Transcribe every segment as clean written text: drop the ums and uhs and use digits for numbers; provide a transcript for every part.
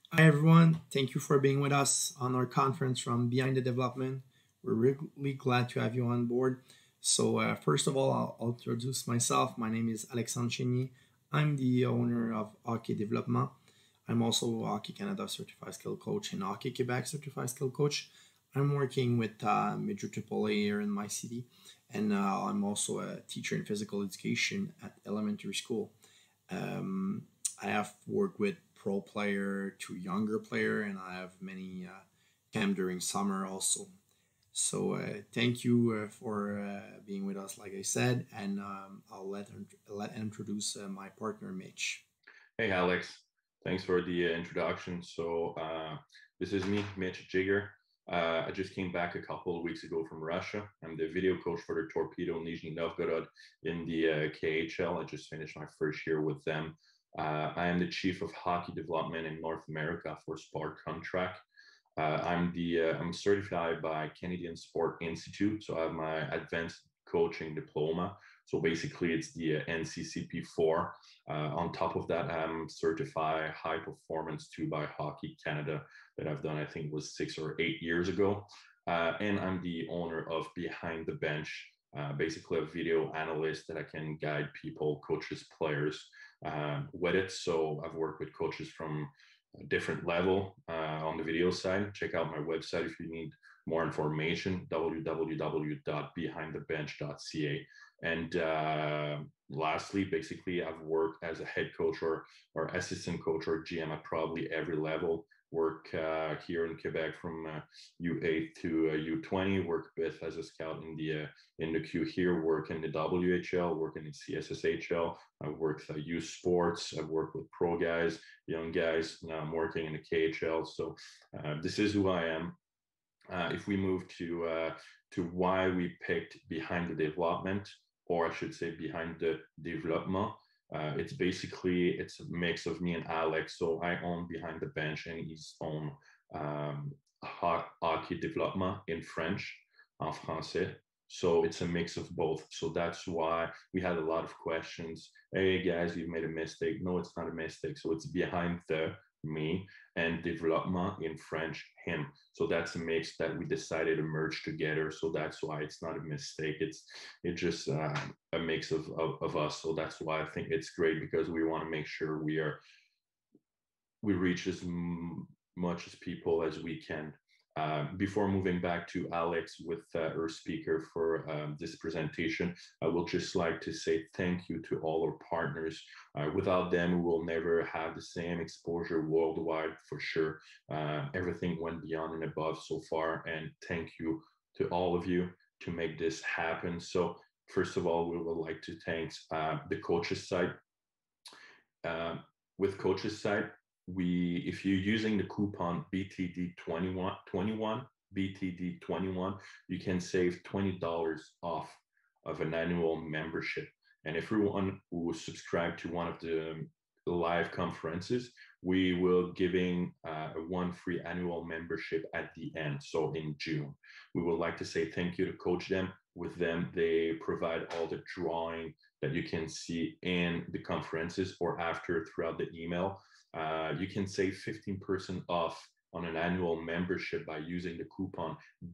Hi, everyone. Thank you for being with us on our conference from Behind the Development. We're really glad to have you on board. First of all, I'll introduce myself. My name is Alexandre Chénier. I'm the owner of Hockey Development. I'm also a Hockey Canada Certified Skill Coach and Hockey Quebec Certified Skill Coach. I'm working with Major AAA here in my city, and I'm also a teacher in physical education at elementary school. Um, I have worked with pro player to younger player, and I have many camp during summer also. Thank you for being with us, like I said, and I'll let introduce my partner Mitch. Hey, Alex. Thanks for the introduction. This is me, Mitch Jigger. I just came back a couple of weeks ago from Russia. I'm the video coach for the Torpedo Nizhny Novgorod in the KHL. I just finished my first year with them. I am the chief of hockey development in North America for Sport Contract. I'm certified by Canadian Sport Institute, so I have my advanced coaching diploma. So basically, it's the NCCP 4. On top of that, I'm certified high performance 2 by Hockey Canada that I've done, I think it was 6 or 8 years ago. And I'm the owner of Behind the Bench, basically a video analyst that I can guide people, coaches, players with it. So I've worked with coaches from a different level on the video side. Check out my website if you need more information, www.behindthebench.ca. And lastly, basically, I've worked as a head coach or assistant coach or GM at probably every level. Work here in Quebec from U8 to U20. Work with as a scout in the Q here. Work in the WHL. Work in the CSSHL. I've worked youth sports. I've worked with pro guys, young guys. Now I'm working in the KHL. So this is who I am. If we move to why we picked Behind the Development, or I should say Behind the Development, it's a mix of me and Alex. So I own Behind the Bench, and he's own Hockey Development in French, en français. So it's a mix of both. So that's why we had a lot of questions. Hey guys, you've made a mistake. No, it's not a mistake. So it's behind the me and development in French him. So that's a mix that we decided to merge together. So that's why it's not a mistake. It's just a mix of us. So that's why I think it's great because we want to make sure we reach as much as people as we can. Before moving back to Alex with our speaker for this presentation, I will just like to say thank you to all our partners. Without them, we will never have the same exposure worldwide for sure. Everything went beyond and above so far, and thank you to all of you to make this happen. So first of all, we would like to thank the coaches side. Uh, with coaches side, we if you're using the coupon BTD21 BTD21, you can save $20 off of an annual membership. And everyone who subscribe to one of the live conferences, we will giving one free annual membership at the end. So in June, we would like to say thank you to coach them. With them, they provide all the drawing that you can see in the conferences or after throughout the email. You can save 15% off on an annual membership by using the coupon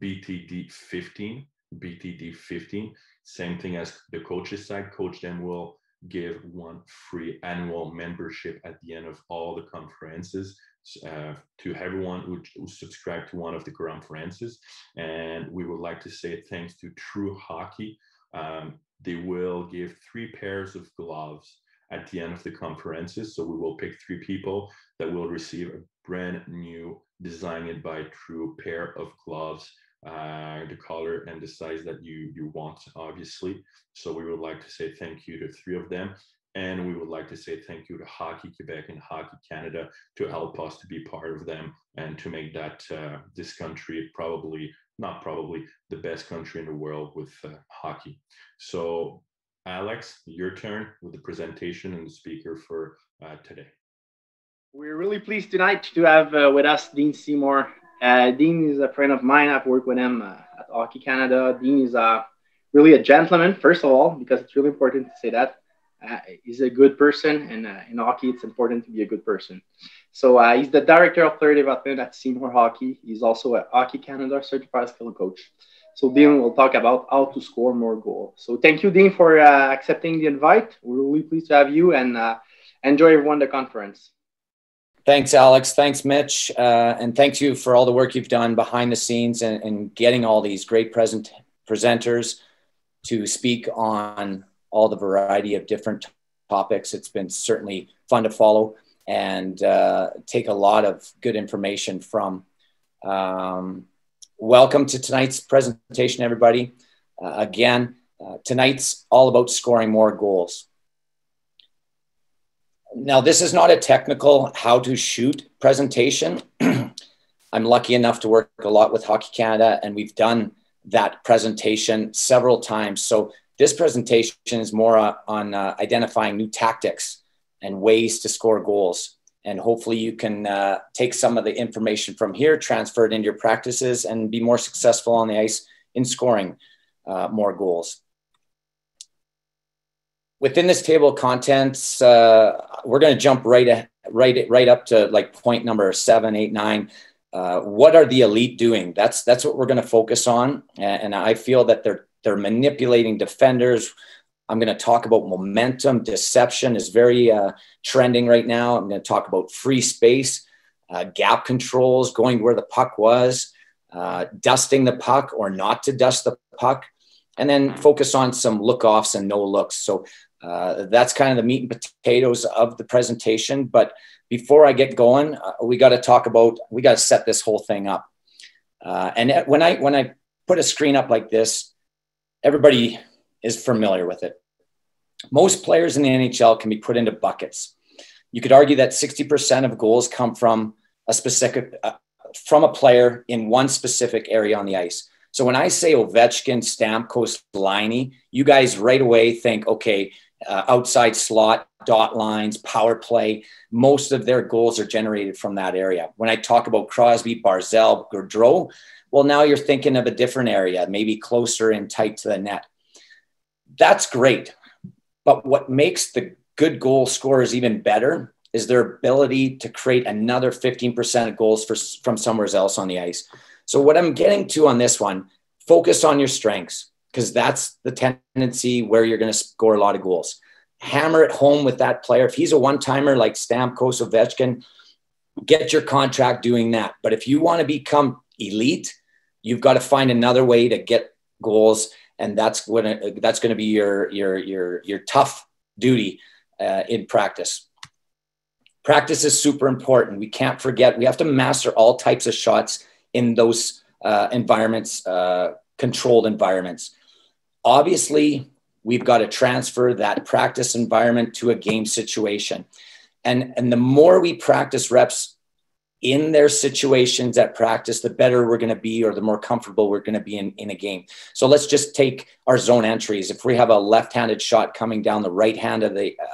BTD15. BTD15. Same thing as the coaches side. Coach them will give one free annual membership at the end of all the conferences to everyone who subscribed to one of the conferences. And we would like to say thanks to True Hockey. They will give 3 pairs of gloves at the end of the conferences. So we will pick 3 people that will receive a brand new designed by True pair of gloves, the color and the size that you want, obviously. So we would like to say thank you to 3 of them. And we would like to say thank you to Hockey Quebec and Hockey Canada to help us to be part of them and to make that this country not probably the best country in the world with hockey. So Alex, your turn with the presentation and the speaker for today. We're really pleased tonight to have with us Dean Seymour. Dean is a friend of mine. I've worked with him at Hockey Canada. Dean is really a gentleman, first of all, because it's really important to say that. He's a good person, and in hockey, it's important to be a good person. So he's the director of player development at Seymour Hockey. He's also a Hockey Canada certified skill coach. So Dean will talk about how to score more goals. So thank you, Dean, for accepting the invite. We're really pleased to have you, and enjoy everyone the conference. Thanks, Alex. Thanks, Mitch. And thank you for all the work you've done behind the scenes and getting all these great presenters to speak on all the variety of different topics. It's been certainly fun to follow and take a lot of good information from. Welcome to tonight's presentation, everybody. Again, tonight's all about scoring more goals. Now, this is not a technical how to shoot presentation. I'm lucky enough to work a lot with Hockey Canada, and we've done that presentation several times. So this presentation is more on identifying new tactics and ways to score goals. And hopefully you can take some of the information from here, transfer it into your practices, and be more successful on the ice in scoring more goals. Within this table of contents, we're going to jump right up to like point number 7, 8, 9. What are the elite doing? That's what we're going to focus on. And I feel that they're manipulating defenders. I'm going to talk about momentum. Deception is very trending right now. I'm going to talk about free space, gap controls, going where the puck was, dusting the puck or not to dust the puck, and then focus on some look-offs and no looks. So that's kind of the meat and potatoes of the presentation. But before I get going, we got to set this whole thing up. And when I put a screen up like this, everybody is familiar with it. Most players in the NHL can be put into buckets. You could argue that 60% of goals come from from a player in one specific area on the ice. So when I say Ovechkin, Stamkos, Laine, you guys right away think, okay, outside slot, dot lines, power play. Most of their goals are generated from that area. When I talk about Crosby, Barzal, Gaudreau, well, now you're thinking of a different area, maybe closer and tight to the net. That's great. But what makes the good goal scorers even better is their ability to create another 15% of goals from somewhere else on the ice. So what I'm getting to on this one, focus on your strengths, because that's the tendency where you're going to score a lot of goals. Hammer it home with that player. If he's a one-timer like Stamkos, Ovechkin, get your contract doing that. But if you want to become elite, you've got to find another way to get goals, and that's going to be your tough duty in practice. Practice is super important. We can't forget. We have to master all types of shots in those environments, controlled environments. Obviously, we've got to transfer that practice environment to a game situation. And the more we practice reps in their situations at practice, the better we're going to be, or the more comfortable we're going to be in a game. So let's just take our zone entries. If we have a left-handed shot coming down the right hand of the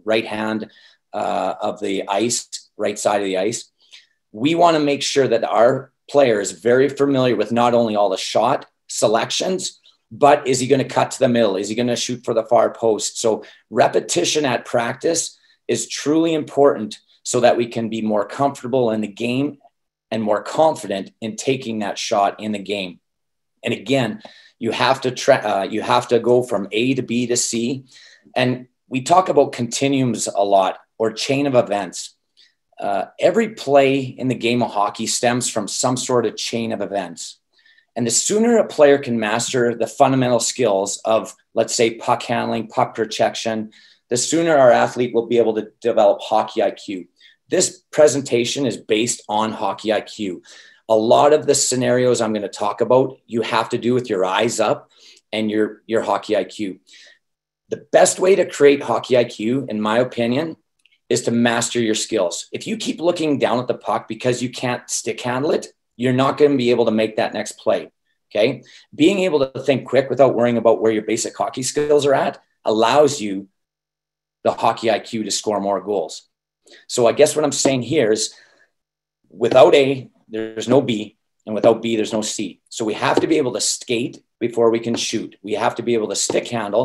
ice, right side of the ice, we want to make sure that our player is very familiar with not only all the shot selections, but is he going to cut to the middle? Is he going to shoot for the far post? So repetition at practice is truly important so that we can be more comfortable in the game and more confident in taking that shot in the game. And again, you have to go from A to B to C. And we talk about continuums a lot, or chain of events. Every play in the game of hockey stems from some sort of chain of events. And the sooner a player can master the fundamental skills of, let's say, puck handling, puck protection, the sooner our athlete will be able to develop hockey IQ. This presentation is based on hockey IQ. A lot of the scenarios I'm going to talk about, you have to do with your eyes up and your hockey IQ. The best way to create hockey IQ, in my opinion, is to master your skills. If you keep looking down at the puck because you can't stick handle it, you're not going to be able to make that next play. Okay. Being able to think quick without worrying about where your basic hockey skills are at allows you the hockey IQ to score more goals. So I guess what I'm saying here is, without A, there's no B, and without B, there's no C. So we have to be able to skate before we can shoot. We have to be able to stick handle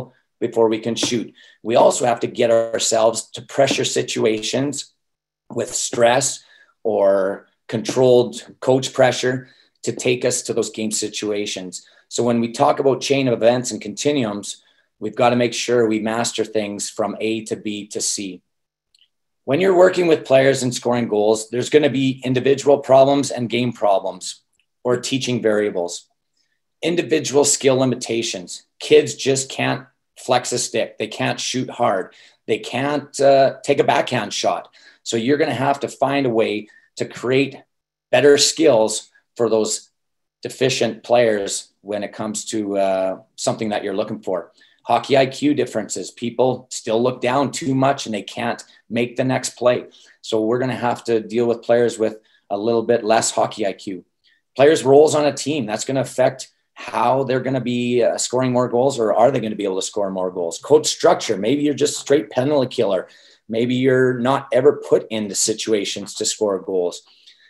before we can shoot. We also have to get ourselves to pressure situations with stress or controlled coach pressure to take us to those game situations. So when we talk about chain of events and continuums, we've got to make sure we master things from A to B to C. When you're working with players and scoring goals, there's going to be individual problems and game problems or teaching variables. Individual skill limitations. Kids just can't flex a stick. They can't shoot hard. They can't take a backhand shot. So you're going to have to find a way to create better skills for those deficient players when it comes to something that you're looking for. Hockey IQ differences. People still look down too much and they can't make the next play. So we're going to have to deal with players with a little bit less hockey IQ. Players' roles on a team. That's going to affect how they're going to be scoring more goals, or are they going to be able to score more goals? Coach structure. Maybe you're just straight penalty killer. Maybe you're not ever put into situations to score goals.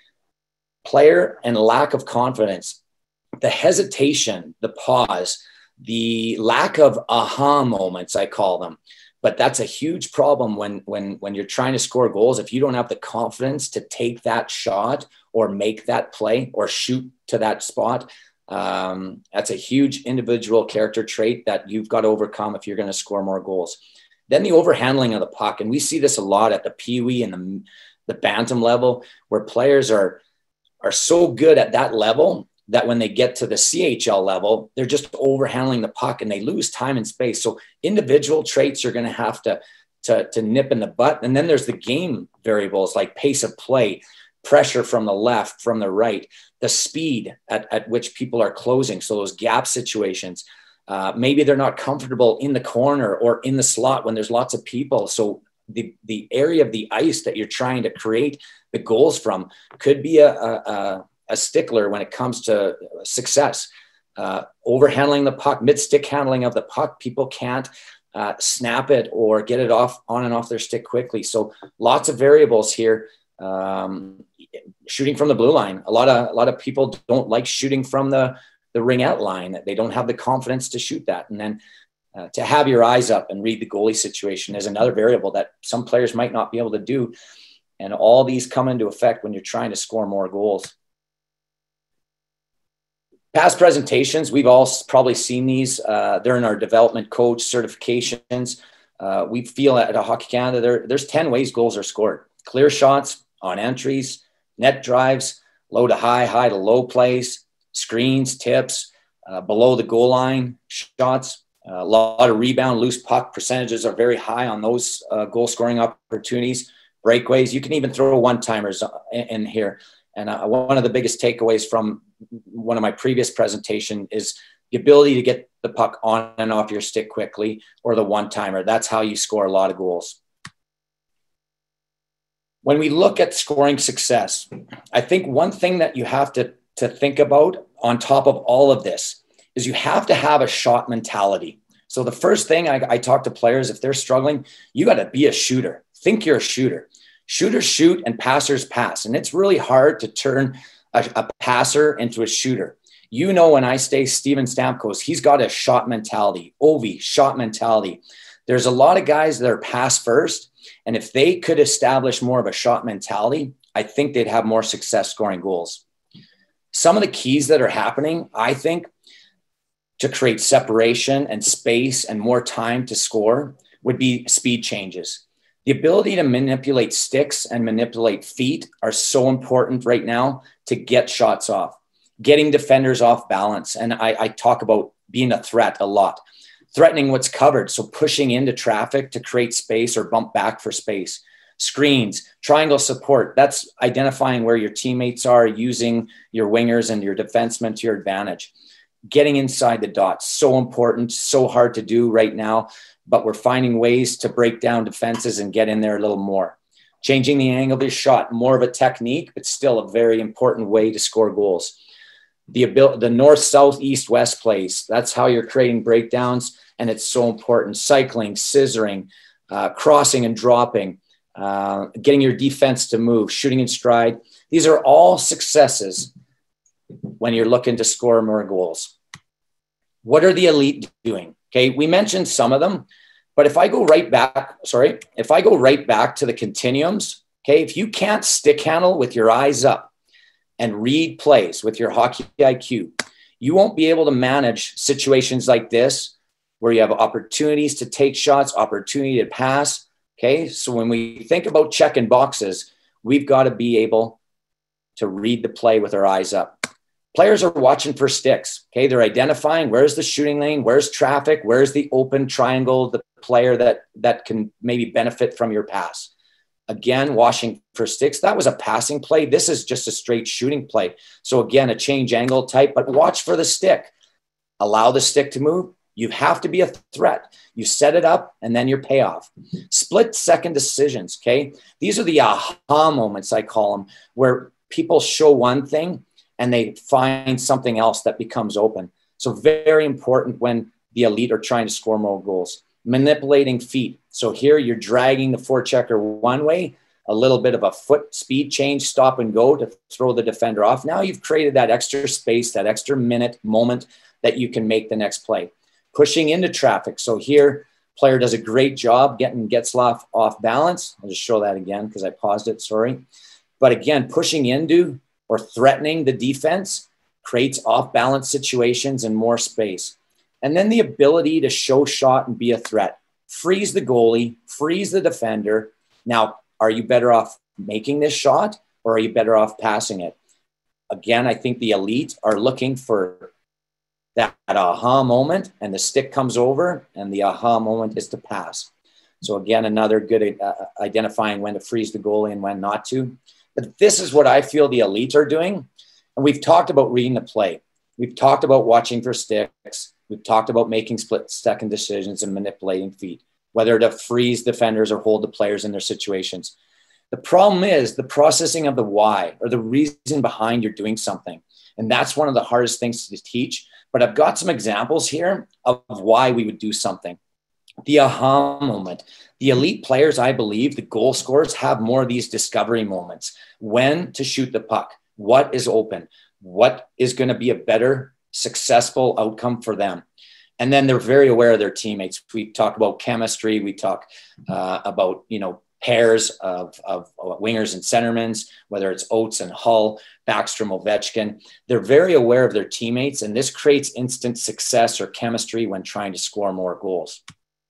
Player and lack of confidence. The hesitation, the pause, the lack of aha moments, I call them. But that's a huge problem when you're trying to score goals. If you don't have the confidence to take that shot or make that play or shoot to that spot, that's a huge individual character trait that you've got to overcome if you're going to score more goals. Then the overhandling of the puck. And we see this a lot at the peewee and the bantam level, where players are so good at that level that when they get to the CHL level, they're just overhandling the puck and they lose time and space. So individual traits you're going to have to nip in the butt. And then there's the game variables like pace of play, pressure from the left, from the right, the speed at which people are closing. So those gap situations, maybe they're not comfortable in the corner or in the slot when there's lots of people. So the area of the ice that you're trying to create the goals from could be a stickler when it comes to success. Overhandling the puck, mid-stick handling of the puck, people can't snap it or get it off on and off their stick quickly. So lots of variables here. Shooting from the blue line. A lot of people don't like shooting from the ringette line. They don't have the confidence to shoot that. And then to have your eyes up and read the goalie situation is another variable that some players might not be able to do. And all these come into effect when you're trying to score more goals. Past presentations, we've all probably seen these. They're in our development coach certifications. We feel at Hockey Canada, there's 10 ways goals are scored. Clear shots, on entries, net drives, low to high, high to low plays, screens, tips, below the goal line shots. A lot of rebound, loose puck percentages are very high on those goal scoring opportunities. Breakaways, you can even throw one-timers in here. And one of the biggest takeaways from one of my previous presentation is the ability to get the puck on and off your stick quickly, or the one-timer. That's how you score a lot of goals. When we look at scoring success, I think one thing that you have to think about on top of all of this is you have to have a shot mentality. So the first thing I talk to players, if they're struggling, you got to be a shooter. Think you're a shooter. Shooters shoot and passers pass. And it's really hard to turn a passer into a shooter. You know, when I say Steven Stamkos, he's got a shot mentality. Ovi, shot mentality. There's a lot of guys that are pass first. And if they could establish more of a shot mentality, I think they'd have more success scoring goals. Some of the keys that are happening, I think, to create separation and space and more time to score would be speed changes. The ability to manipulate sticks and manipulate feet are so important right now to get shots off, getting defenders off balance. And I talk about being a threat a lot, threatening what's covered. So pushing into traffic to create space or bump back for space. Screens, triangle support, that's identifying where your teammates are, using your wingers and your defensemen to your advantage. Getting inside the dots, so important, so hard to do right now, but we're finding ways to break down defenses and get in there a little more. Changing the angle of your shot, more of a technique, but still a very important way to score goals. The north, south, east, west plays, that's how you're creating breakdowns, and it's so important. Cycling, scissoring, crossing and dropping, getting your defense to move, shooting in stride. These are all successes when you're looking to score more goals. What are the elite doing? Okay, we mentioned some of them, but if I go right back, if I go right back to the continuums, okay, if you can't stick handle with your eyes up and read plays with your hockey IQ, you won't be able to manage situations like this where you have opportunities to take shots, opportunity to pass. Okay, so when we think about checking boxes, we've got to be able to read the play with our eyes up. Players are watching for sticks. Okay, they're identifying where's the shooting lane, where's traffic, where's the open triangle, the player that can maybe benefit from your pass. Again, watching for sticks. That was a passing play. This is just a straight shooting play. So again, a change angle type, but watch for the stick. Allow the stick to move. You have to be a threat. You set it up and then your payoff. Split second decisions, okay? These are the aha moments, I call them, where people show one thing and they find something else that becomes open. So very important when the elite are trying to score more goals. Manipulating feet. So here you're dragging the forechecker one way, a little bit of a foot speed change, stop and go to throw the defender off. Now you've created that extra space, that extra moment that you can make the next play. Pushing into traffic. So here, player does a great job getting Getzlaff off balance. I'll just show that again because I paused it, sorry. But again, pushing into or threatening the defense creates off balance situations and more space. And then the ability to show shot and be a threat. Freeze the goalie, freeze the defender. Now, are you better off making this shot or are you better off passing it? Again, I think the elite are looking for that aha moment, and the stick comes over and the aha moment is to pass. So again, another good identifying when to freeze the goalie and when not to. But this is what I feel the elite are doing. And we've talked about reading the play. We've talked about watching for sticks. We've talked about making split second decisions and manipulating feet, whether to freeze defenders or hold the players in their situations. The problem is the processing of the why, or the reason behind you're doing something. And that's one of the hardest things to teach. But I've got some examples here of why we would do something. The aha moment. The elite players, I believe, the goal scorers have more of these discovery moments. When to shoot the puck. What is open? What is going to be a better, successful outcome for them? And then they're very aware of their teammates. We talk about chemistry. We talk about, pairs of wingers and centermans, whether it's Oates and Hull, Backstrom, Ovechkin. They're very aware of their teammates, and this creates instant success or chemistry when trying to score more goals.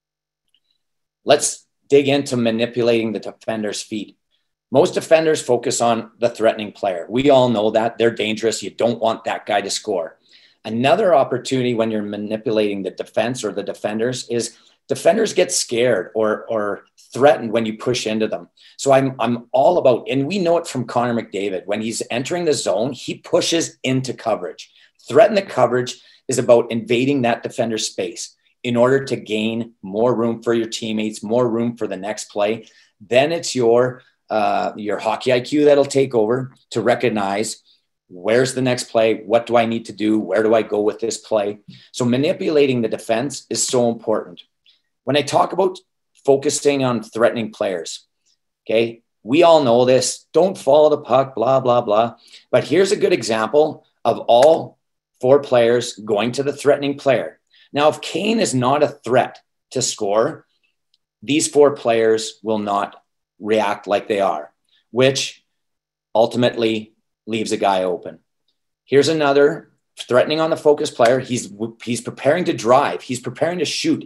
Let's dig into manipulating the defender's feet. Most defenders focus on the threatening player. We all know that. They're dangerous. You don't want that guy to score. Another opportunity when you're manipulating the defense or the defenders is defenders get scared or threatened when you push into them. So I'm all about, and we know it from Connor McDavid, when he's entering the zone, he pushes into coverage. Threaten the coverage is about invading that defender's space in order to gain more room for your teammates, more room for the next play. Then it's your hockey IQ that'll take over to recognize where's the next play? What do I need to do? Where do I go with this play? So manipulating the defense is so important. When I talk about focusing on threatening players, okay, we all know this. Don't follow the puck, blah, blah, blah. But here's a good example of all four players going to the threatening player. Now, if Kane is not a threat to score, these four players will not react like they are, which ultimately leaves a guy open. Here's another threatening on the focus player. He's preparing to drive. He's preparing to shoot.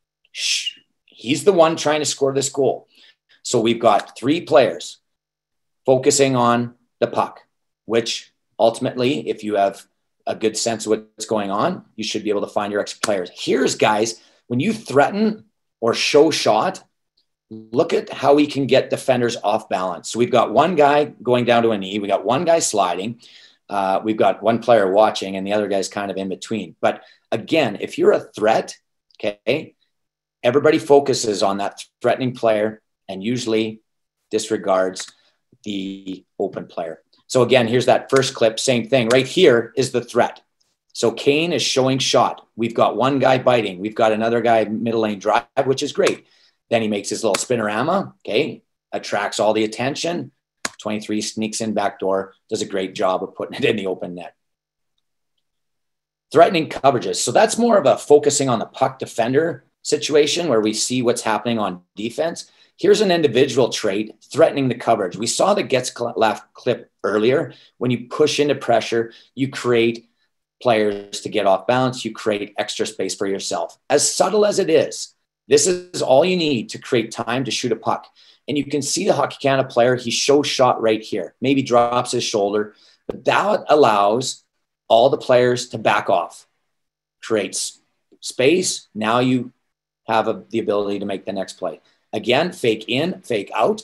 He's the one trying to score this goal. So we've got three players focusing on the puck, which ultimately, if you have a good sense of what's going on, you should be able to find your extra players. Here's, guys, when you threaten or show shot, look at how we can get defenders off balance. So we've got one guy going down to a knee. We got one guy sliding. We've got one player watching and the other guy's kind of in between. But again, if you're a threat, okay, everybody focuses on that threatening player and usually disregards the open player. So again, here's that first clip, same thing. Right here is the threat. So Kane is showing shot. We've got one guy biting. We've got another guy middle lane drive, which is great. Then he makes his little spinorama, okay, attracts all the attention. 23 sneaks in back door, does a great job of putting it in the open net. Threatening coverages. So that's more of a focusing on the puck defender situation where we see what's happening on defense. Here's an individual trait, threatening the coverage. We saw the gets left clip earlier. When you push into pressure, you create players to get off balance. You create extra space for yourself. As subtle as it is, this is all you need to create time to shoot a puck. And you can see the Hockey Canada player, he shows shot right here, maybe drops his shoulder, but that allows all the players to back off, creates space. Now you have the ability to make the next play. Again, fake in, fake out.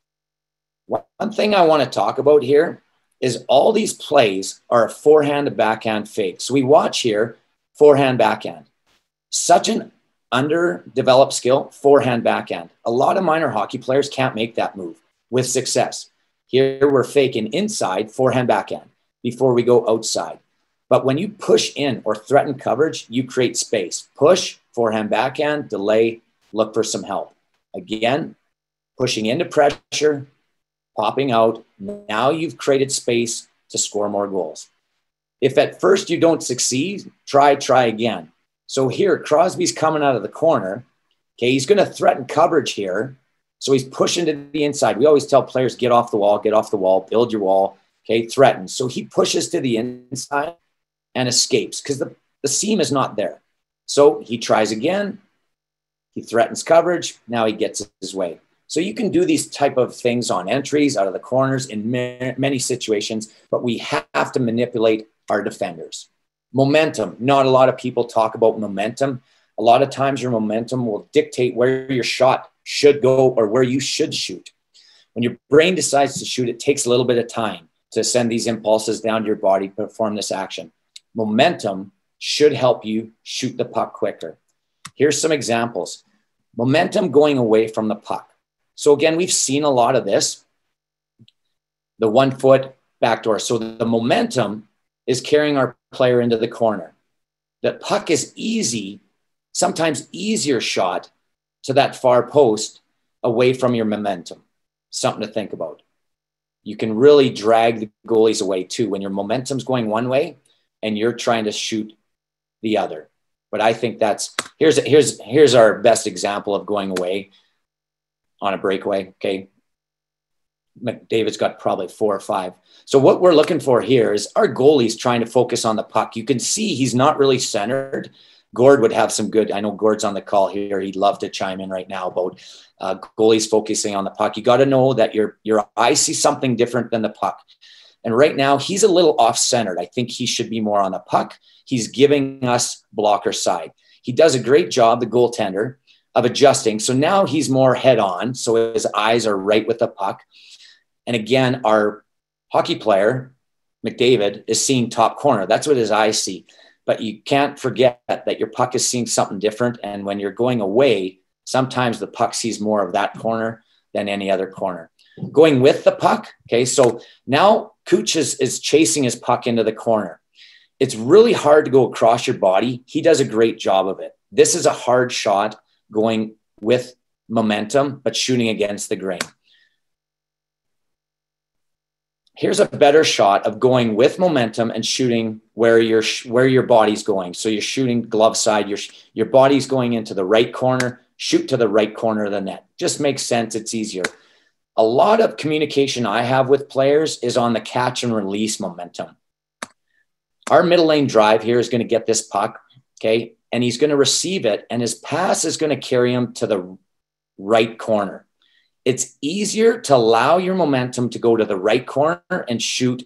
One thing I want to talk about here is all these plays are a forehand to backhand fake. So we watch here, forehand, backhand. Such an underdeveloped skill, forehand, backhand. A lot of minor hockey players can't make that move with success. Here we're faking inside, forehand, backhand, before we go outside. But when you push in or threaten coverage, you create space. Push, forehand, backhand, delay, look for some help. Again, pushing into pressure, popping out. Now you've created space to score more goals. If at first you don't succeed, try again. So here, Crosby's coming out of the corner. Okay, he's going to threaten coverage here. So he's pushing to the inside. We always tell players, get off the wall, build your wall. Okay, threaten. So he pushes to the inside and escapes because the seam is not there. So he tries again. He threatens coverage. Now he gets his way. So you can do these type of things on entries out of the corners in many situations, but we have to manipulate our defenders. Momentum. Not a lot of people talk about momentum. A lot of times your momentum will dictate where your shot should go or where you should shoot. When your brain decides to shoot, it takes a little bit of time to send these impulses down to your body, perform this action. Momentum should help you shoot the puck quicker. Here's some examples. Momentum going away from the puck. So again, we've seen a lot of this. The 1 foot backdoor. So the momentum is carrying our player into the corner. The puck is easy, sometimes easier shot to that far post away from your momentum. Something to think about. You can really drag the goalies away too when your momentum's going one way and you're trying to shoot the other. But I think that's, here's our best example of going away on a breakaway. Okay. McDavid's got probably 4 or 5. So what we're looking for here is our goalie's trying to focus on the puck. You can see he's not really centered. Gord would have some good, I know Gord's on the call here. He'd love to chime in right now about goalies focusing on the puck. You got to know that your eyes see something different than the puck. And right now he's a little off-centered. I think he should be more on the puck. He's giving us blocker side. He does a great job, the goaltender, of adjusting. So now he's more head on. So his eyes are right with the puck. And again, our hockey player, McDavid, is seeing top corner. That's what his eyes see. But you can't forget that your puck is seeing something different. And when you're going away, sometimes the puck sees more of that corner than any other corner. Going with the puck, okay, so now Cooch is chasing his puck into the corner. It's really hard to go across your body. He does a great job of it. This is a hard shot going with momentum, but shooting against the grain. Here's a better shot of going with momentum and shooting where your body's going. So you're shooting glove side, your body's going into the right corner, shoot to the right corner of the net. Just makes sense. It's easier. A lot of communication I have with players is on the catch and release momentum. Our middle lane drive here is going to get this puck, okay? And he's going to receive it, and his pass is going to carry him to the right corner. It's easier to allow your momentum to go to the right corner and shoot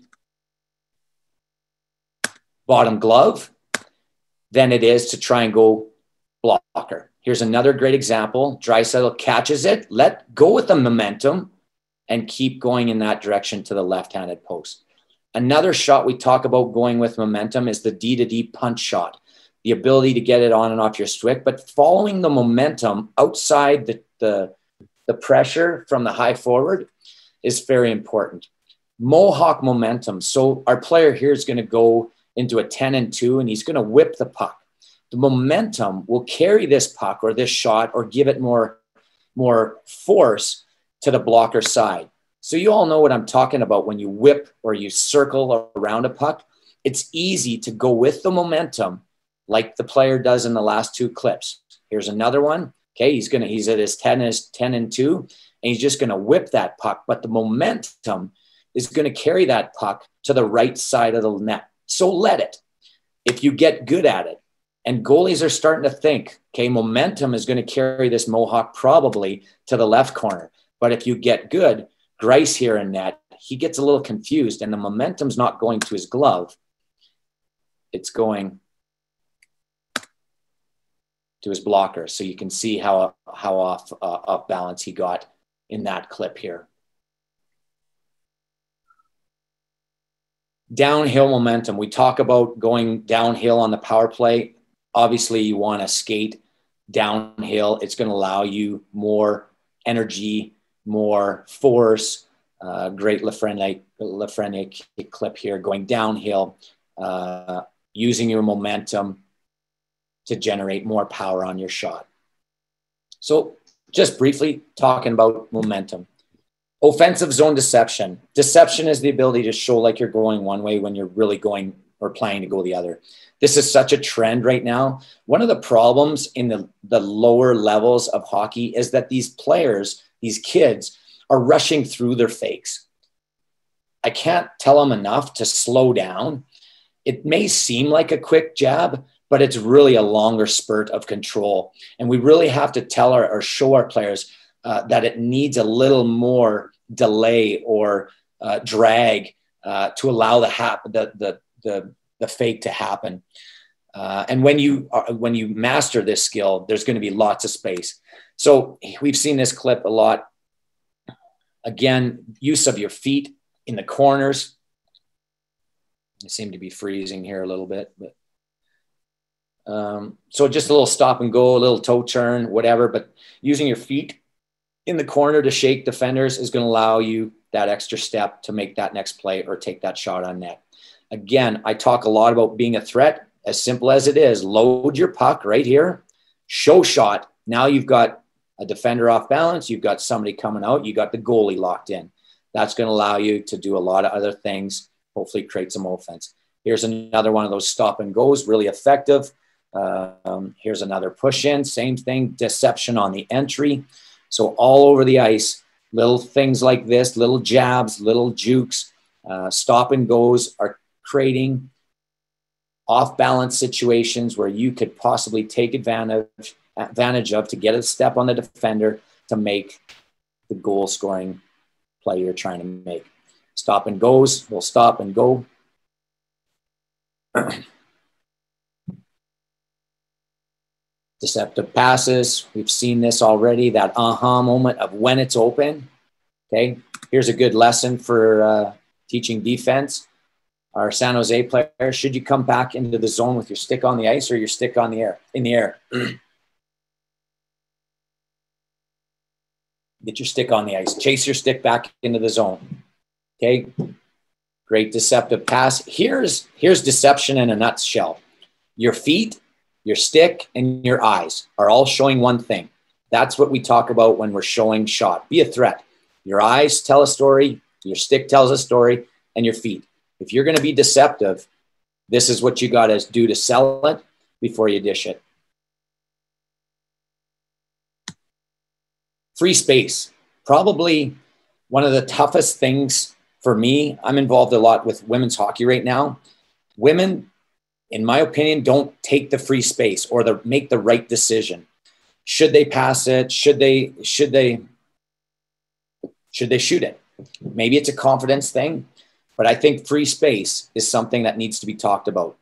bottom glove than it is to try and go blocker. Here's another great example. Draisaitl catches it, let go with the momentum, and keep going in that direction to the left-handed post. Another shot we talk about going with momentum is the D-to-D punch shot. The ability to get it on and off your stick, but following the momentum outside the pressure from the high forward is very important. Mohawk momentum. So our player here is going to go into a 10-2 and he's going to whip the puck. The momentum will carry this puck or this shot or give it more force to the blocker side. So you all know what I'm talking about when you whip or you circle around a puck. it's easy to go with the momentum like the player does in the last two clips. Here's another one. Okay, he's at his 10 and 2, and he's just going to whip that puck, but the momentum is going to carry that puck to the right side of the net. So let it. If you get good at it, and goalies are starting to think, okay, momentum is going to carry this Mohawk probably to the left corner. But if you get good, Grice here in net, he gets a little confused, and the momentum's not going to his glove. It's going to his blocker. So you can see how off balance he got in that clip here. Downhill momentum. We talk about going downhill on the power play. Obviously, you want to skate downhill. It's going to allow you more energy, more force. Great Lafreniere clip here, going downhill, using your momentum to generate more power on your shot. So just briefly talking about momentum. Offensive zone deception. Deception is the ability to show like you're going one way when you're really going or planning to go the other. This is such a trend right now. One of the problems in the lower levels of hockey is that these players, these kids, are rushing through their fakes. I can't tell them enough to slow down. It may seem like a quick jab, but it's really a longer spurt of control. And we really have to tell or show our players that it needs a little more delay or drag to allow the fake to happen. And when you master this skill, there's going to be lots of space. So we've seen this clip a lot. Again, use of your feet in the corners. I seem to be freezing here a little bit, but so just a little stop and go, a little toe turn, whatever, but using your feet in the corner to shake defenders is going to allow you that extra step to make that next play or take that shot on net. Again, I talk a lot about being a threat, as simple as it is. Load your puck right here, show shot. Now you've got a defender off balance. You've got somebody coming out. You got the goalie locked in. That's going to allow you to do a lot of other things, hopefully create some offense. Here's another one of those stop and goes, really effective. Here's another push in, same thing, deception on the entry. So all over the ice, little things like this, little jabs, little jukes, stop and goes are creating off balance situations where you could possibly take advantage of to get a step on the defender to make the goal scoring play you're trying to make. Stop and goes, we'll stop and go. Deceptive passes. We've seen this already, that aha moment of when it's open. Okay, here's a good lesson for teaching defense. Our San Jose player, should you come back into the zone with your stick on the ice or your stick on the air, in the air? Get your stick on the ice. Chase your stick back into the zone. Okay, great deceptive pass. Here's deception in a nutshell. Your feet, your stick, and your eyes are all showing one thing. That's what we talk about when we're showing shot. Be a threat. Your eyes tell a story, your stick tells a story, and your feet. If you're going to be deceptive, this is what you got to do to sell it before you dish it. Free space. Probably one of the toughest things for me. I'm involved a lot with women's hockey right now. Women, in my opinion, don't take the free space or make the right decision. Should they pass it? Should they shoot it? Maybe it's a confidence thing, but I think free space is something that needs to be talked about.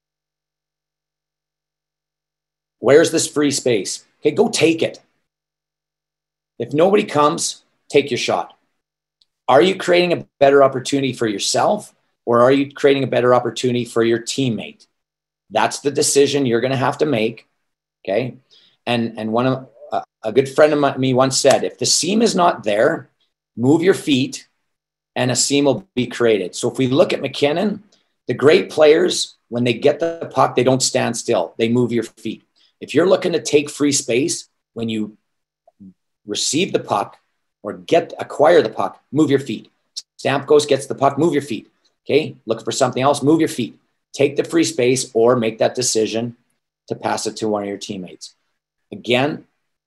Where's this free space? Okay, go take it. If nobody comes, take your shot. Are you creating a better opportunity for yourself, or are you creating a better opportunity for your teammate? That's the decision you're going to have to make. Okay. And one of a good friend of me once said, if the seam is not there, move your feet and a seam will be created. So if we look at McKinnon, the great players, when they get the puck, they don't stand still. They move your feet. If you're looking to take free space, when you receive the puck or acquire the puck, move your feet. Stamkos gets the puck, move your feet. Okay. Look for something else, move your feet. take the free space or make that decision to pass it to one of your teammates. Again,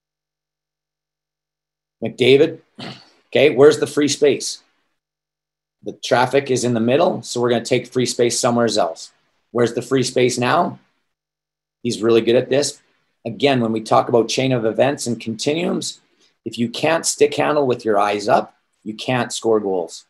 McDavid, okay, where's the free space? The traffic is in the middle, so we're going to take free space somewhere else. Where's the free space now? He's really good at this. Again, when we talk about chain of events and continuums, if you can't stick handle with your eyes up, you can't score goals.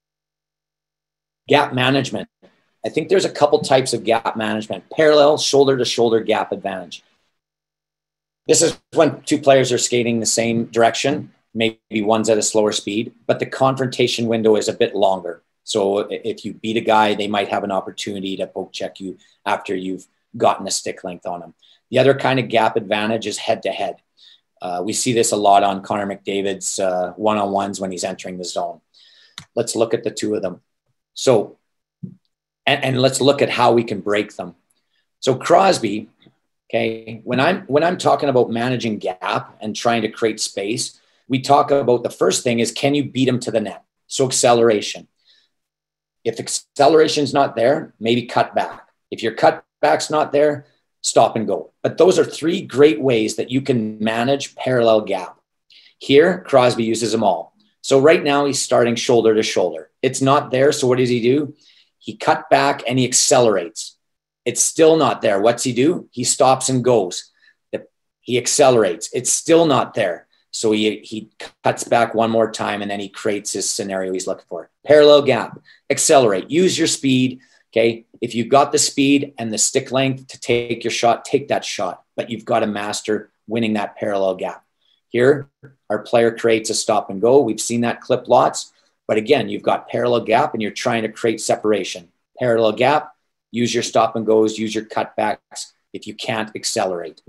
Gap management. I think there's a couple types of gap management. Parallel, shoulder-to-shoulder gap advantage. This is when two players are skating the same direction. Maybe one's at a slower speed, but the confrontation window is a bit longer. So if you beat a guy, they might have an opportunity to poke check you after you've gotten a stick length on them. The other kind of gap advantage is head-to-head. We see this a lot on Connor McDavid's one-on-ones when he's entering the zone. Let's look at the two of them. So, and let's look at how we can break them. So Crosby, okay, when I'm talking about managing gap and trying to create space, we talk about the first thing is, can you beat him to the net? So acceleration. If acceleration's not there, maybe cut back. If your cut back's not there, stop and go. But those are three great ways that you can manage parallel gap. Here, Crosby uses them all. So right now he's starting shoulder to shoulder. It's not there. So what does he do? He cut back and he accelerates. It's still not there. What's he do? He stops and goes. He accelerates. It's still not there. So he cuts back one more time and then he creates his scenario he's looking for. Parallel gap, accelerate, use your speed. Okay. If you've got the speed and the stick length to take your shot, take that shot, but you've got to master winning that parallel gap. Here, our player creates a stop and go. We've seen that clip lots, but again, you've got parallel gap and you're trying to create separation. Parallel gap, use your stop and goes, use your cutbacks if you can't accelerate.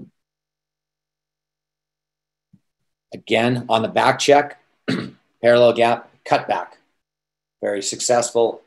Again, on the back check, parallel gap, cutback. Very successful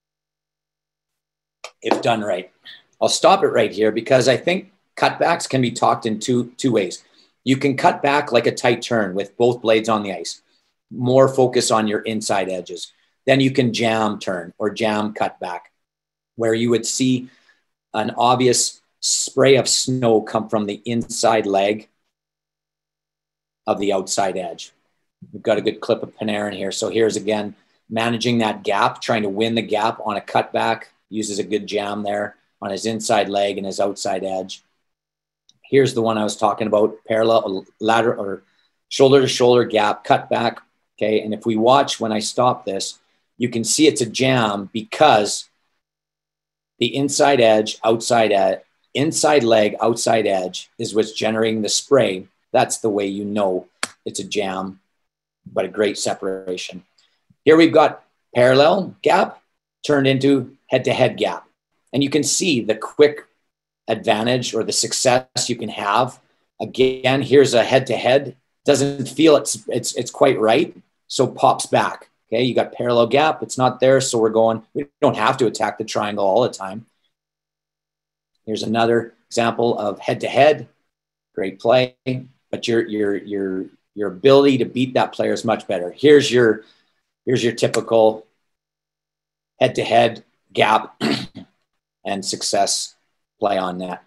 if done right. I'll stop it right here because I think cutbacks can be talked in two ways. You can cut back like a tight turn with both blades on the ice, more focus on your inside edges. Then you can jam turn or jam cutback, where you would see an obvious spray of snow come from the inside leg of the outside edge. We've got a good clip of Panarin here. So here's again, managing that gap, trying to win the gap on a cutback, uses a good jam there on his inside leg and his outside edge. Here's the one I was talking about, parallel lateral or shoulder to shoulder gap, cutback. Okay. And if we watch when I stop this, you can see it's a jam because the inside edge, inside leg, outside edge is what's generating the spray. That's the way you know it's a jam, but a great separation. Here we've got parallel gap turned into head-to-head gap. And you can see the quick advantage or the success you can have. Again, here's a head-to-head. Doesn't feel it's quite right, so pops back. Okay, you got parallel gap. It's not there, so we don't have to attack the triangle all the time. Here's another example of head-to-head. Great play. But your ability to beat that player is much better. Here's your typical head-to-head gap and success play on net.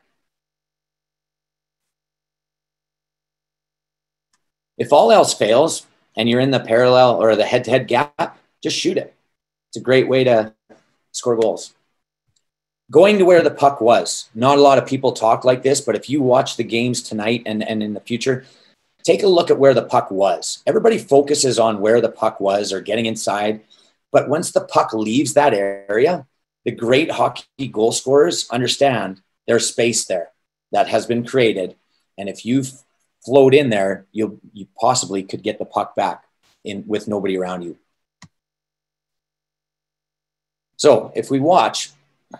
If all else fails and you're in the parallel or the head-to-head gap, just shoot it. It's a great way to score goals. Going to where the puck was. Not a lot of people talk like this, but if you watch the games tonight and in the future, take a look at where the puck was. Everybody focuses on where the puck was or getting inside. But once the puck leaves that area, the great hockey goal scorers understand there's space there that has been created. And if you float in there, you possibly could get the puck back in with nobody around you. So if we watch,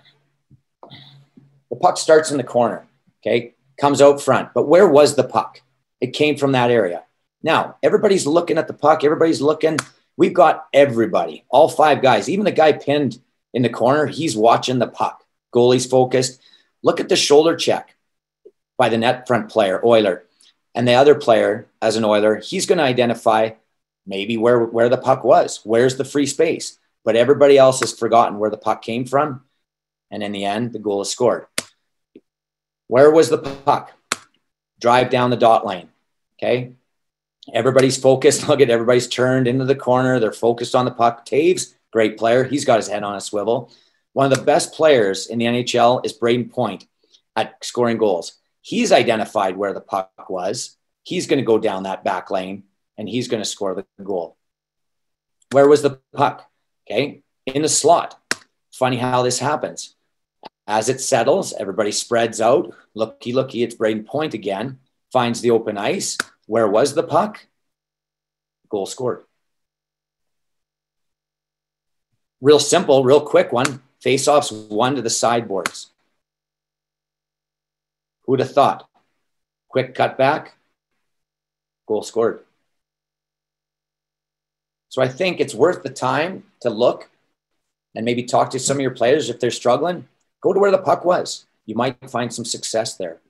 the puck starts in the corner, okay? Comes out front. But where was the puck? It came from that area. Now, everybody's looking at the puck. Everybody's looking. We've got everybody, all five guys. Even the guy pinned in the corner, he's watching the puck. Goalie's focused. Look at the shoulder check by the net front player, Oiler. And the other player, as an Oiler, he's going to identify maybe where the puck was. Where's the free space? But everybody else has forgotten where the puck came from. And in the end, the goal is scored. Where was the puck? Drive down the dot lane. Okay. Everybody's focused. Look at everybody's turned into the corner. They're focused on the puck. Taves, great player. He's got his head on a swivel. One of the best players in the NHL is Braden Point at scoring goals. He's identified where the puck was. He's going to go down that back lane and he's going to score the goal. Where was the puck? Okay. In the slot. Funny how this happens. As it settles, everybody spreads out. Looky, looky, it's Braden Point again. Finds the open ice. Where was the puck? Goal scored. Real simple, real quick one. Face-offs one to the sideboards. Who'd have thought? Quick cutback. Goal scored. So I think it's worth the time to look and maybe talk to some of your players if they're struggling. Go to where the puck was. You might find some success there.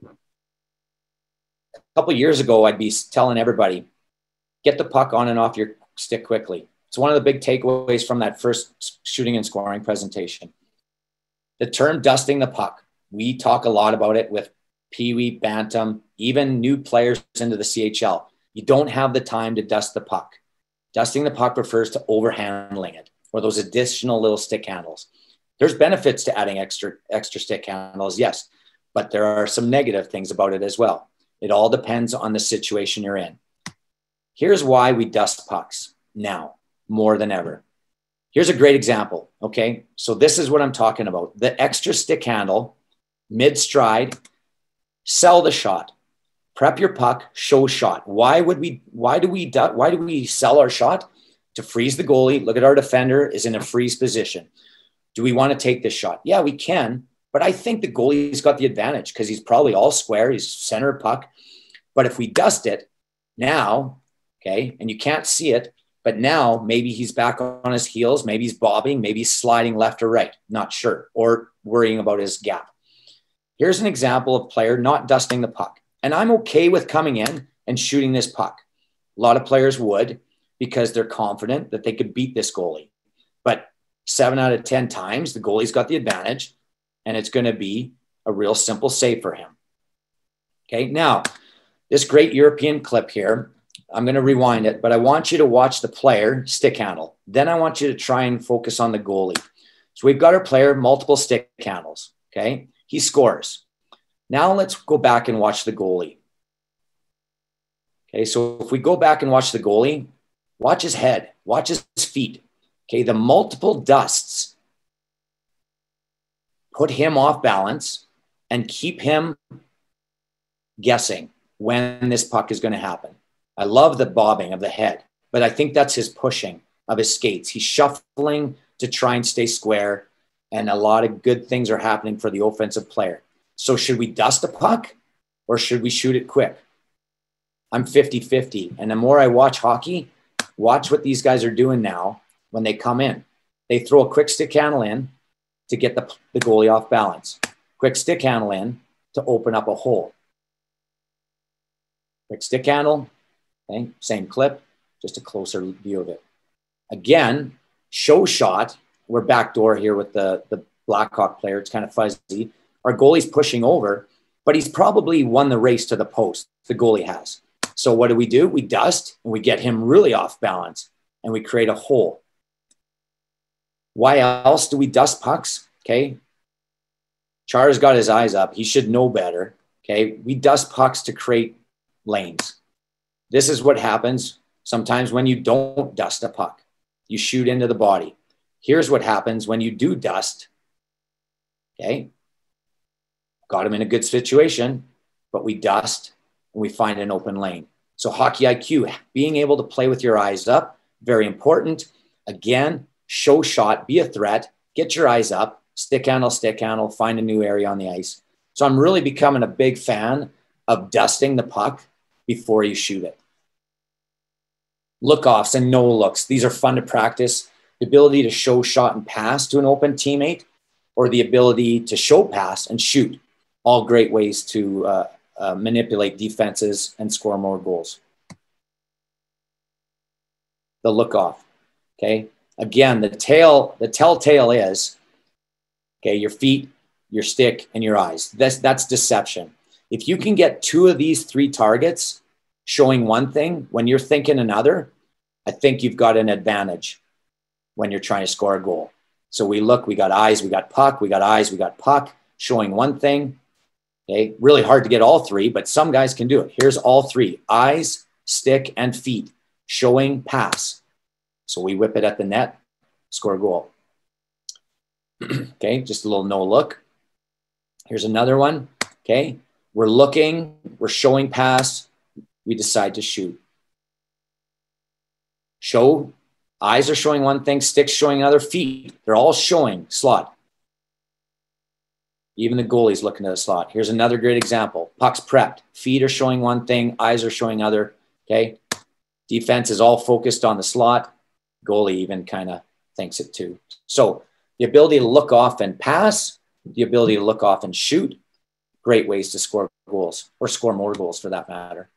A couple of years ago, I'd be telling everybody, get the puck on and off your stick quickly. It's one of the big takeaways from that first shooting and scoring presentation. The term dusting the puck. We talk a lot about it with Pee Wee, Bantam, even new players into the CHL. You don't have the time to dust the puck. Dusting the puck refers to overhandling it or those additional little stick handles. There's benefits to adding extra stick handles, yes, but there are some negative things about it as well. It all depends on the situation you're in. Here's why we dust pucks now more than ever. Here's a great example, okay? So this is what I'm talking about. The extra stick handle, mid-stride, sell the shot. Prep your puck, show shot. Why do we sell our shot? To freeze the goalie. Look at our defender is in a freeze position. Do we want to take this shot? Yeah, we can, but I think the goalie's got the advantage because he's probably all square. He's center puck. But if we dust it now, okay, and you can't see it, but now maybe he's back on his heels, maybe he's bobbing, maybe he's sliding left or right, not sure, or worrying about his gap. Here's an example of player not dusting the puck. And I'm okay with coming in and shooting this puck. A lot of players would because they're confident that they could beat this goalie. But 7 out of 10 times, the goalie's got the advantage, and it's going to be a real simple save for him. Okay, now, this great European clip here, I'm going to rewind it, but I want you to watch the player stick handle. Then I want you to try and focus on the goalie. So we've got our player, multiple stick handles, okay? He scores. Now let's go back and watch the goalie. Okay, so if we go back and watch the goalie, watch his head, watch his feet. Okay, the multiple dusts put him off balance and keep him guessing when this puck is going to happen. I love the bobbing of the head, but I think that's his pushing of his skates. He's shuffling to try and stay square, and a lot of good things are happening for the offensive player. So should we dust a puck or should we shoot it quick? I'm 50-50. And the more I watch hockey, watch what these guys are doing now when they come in. They throw a quick stick handle in to get the goalie off balance. Quick stick handle in to open up a hole. Quick stick handle, okay, same clip, just a closer view of it. Again, show shot. We're backdoor here with the Blackhawk player. It's kind of fuzzy. Our goalie's pushing over, but he's probably won the race to the post. The goalie has. So what do? We dust and we get him really off balance and we create a hole. Why else do we dust pucks? Okay. Char's got his eyes up. He should know better. Okay. We dust pucks to create lanes. This is what happens sometimes when you don't dust a puck. You shoot into the body. Here's what happens when you do dust. Okay. Got him in a good situation, but we dust and we find an open lane. So hockey IQ, being able to play with your eyes up, very important. Again, show shot, be a threat, get your eyes up, stick handle, find a new area on the ice. So I'm really becoming a big fan of dusting the puck before you shoot it. Look-offs and no looks. These are fun to practice. The ability to show shot and pass to an open teammate, or the ability to show pass and shoot. All great ways to manipulate defenses and score more goals. The look-off, okay? Again, the telltale is Okay, your feet, your stick, and your eyes. That's deception. If you can get 2 of these 3 targets showing one thing when you're thinking another, I think you've got an advantage when you're trying to score a goal. So we got eyes, we got puck, we got eyes, we got puck, showing one thing. Okay, really hard to get all 3, but some guys can do it. Here's all 3, eyes, stick, and feet, showing pass. So we whip it at the net, score a goal. Okay, just a little no look. Here's another one. Okay, we're looking, we're showing pass, we decide to shoot. Show, eyes are showing one thing, sticks showing another, feet, they're all showing slot. Even the goalie's looking at the slot. Here's another great example. Puck's prepped. Feet are showing one thing, eyes are showing other. Okay, defense is all focused on the slot. Goalie even kind of thinks it too. So the ability to look off and pass, the ability to look off and shoot, great ways to score goals, or score more goals for that matter.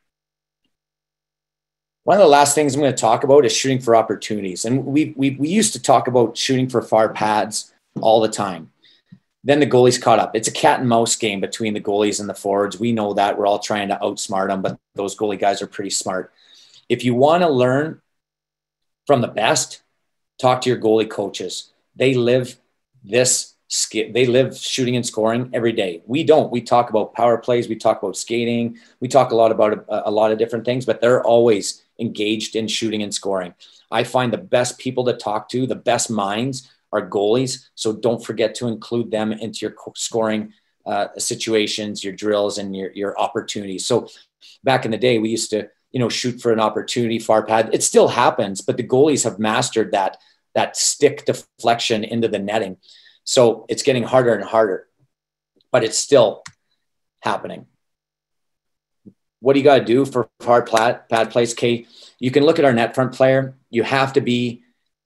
One of the last things I'm going to talk about is shooting for opportunities. And we used to talk about shooting for far pads all the time. Then the goalies caught up. It's a cat and mouse game between the goalies and the forwards. We know that. We're all trying to outsmart them, but those goalie guys are pretty smart. If you want to learn from the best, talk to your goalie coaches. They live this skill. They live shooting and scoring every day. We don't. We talk about power plays. We talk about skating. We talk a lot about a lot of different things, but they're always engaged in shooting and scoring. I find the best people to talk to, the best minds, are goalies. So don't forget to include them into your scoring situations, your drills, and your opportunities. So back in the day, we used to, shoot for an opportunity, far pad. It still happens, but the goalies have mastered that stick deflection into the netting. So it's getting harder and harder, but it's still happening. What do you got to do for hard pad plays? Okay, you can look at our net front player. You have to be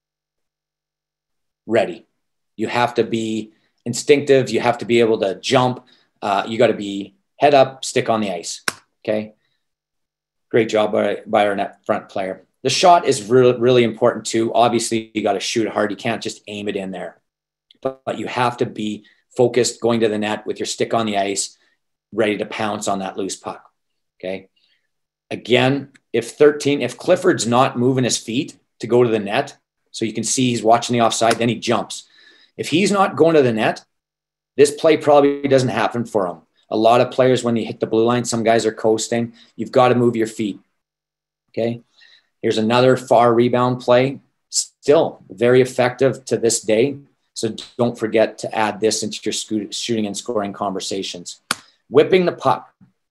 ready. You have to be instinctive. You have to be able to jump. You got to be head up, stick on the ice. Okay. Great job by our net front player. The shot is really, really important too. Obviously, you got to shoot hard. You can't just aim it in there, but you have to be focused, going to the net with your stick on the ice, ready to pounce on that loose puck. Okay. Again, if Clifford's not moving his feet to go to the net, so you can see he's watching the offside, then he jumps. If he's not going to the net, this play probably doesn't happen for him. A lot of players, when you hit the blue line, some guys are coasting. You've got to move your feet. Okay. Here's another far rebound play. Still very effective to this day. So don't forget to add this into your shooting and scoring conversations. Whipping the puck.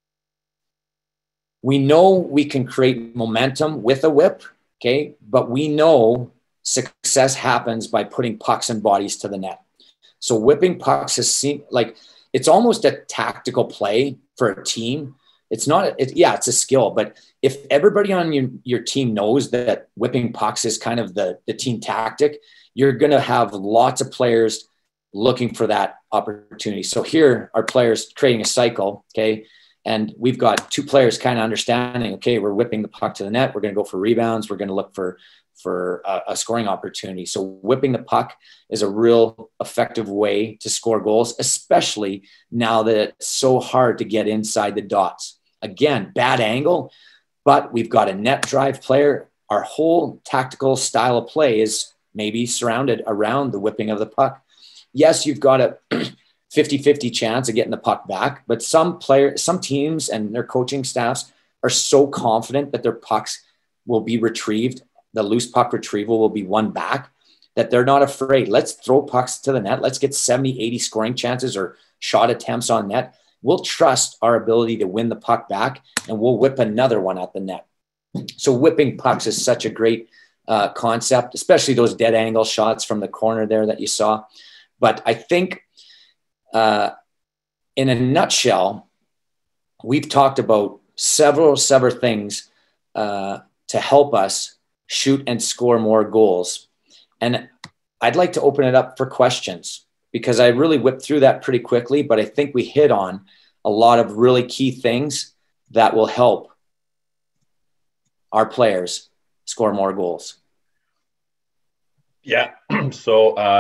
We know we can create momentum with a whip. Okay. But we know success happens by putting pucks and bodies to the net. So whipping pucks has seemed like it's almost a tactical play for a team. It's not, it's a skill, but if everybody on your team knows that whipping pucks is kind of the team tactic, you're going to have lots of players looking for that opportunity. So here are players creating a cycle. Okay. And we've got 2 players kind of understanding, okay, we're whipping the puck to the net. We're going to go for rebounds. We're going to look for a scoring opportunity. So whipping the puck is a real effective way to score goals, especially now that it's so hard to get inside the dots. Again, bad angle, but we've got a net drive player. Our whole tactical style of play is maybe surrounded around the whipping of the puck. Yes, you've got a 50-50 chance of getting the puck back, but some teams and their coaching staffs are so confident that their pucks will be retrieved. The loose puck retrieval will be won back, that they're not afraid. Let's throw pucks to the net. Let's get 70, 80 scoring chances or shot attempts on net. We'll trust our ability to win the puck back, and we'll whip another one at the net. So whipping pucks is such a great concept, especially those dead angle shots from the corner there that you saw. But I think in a nutshell, we've talked about several things to help us shoot and score more goals. And I'd like to open it up for questions, because I really whipped through that pretty quickly, but I think we hit on a lot of really key things that will help our players score more goals. Yeah. So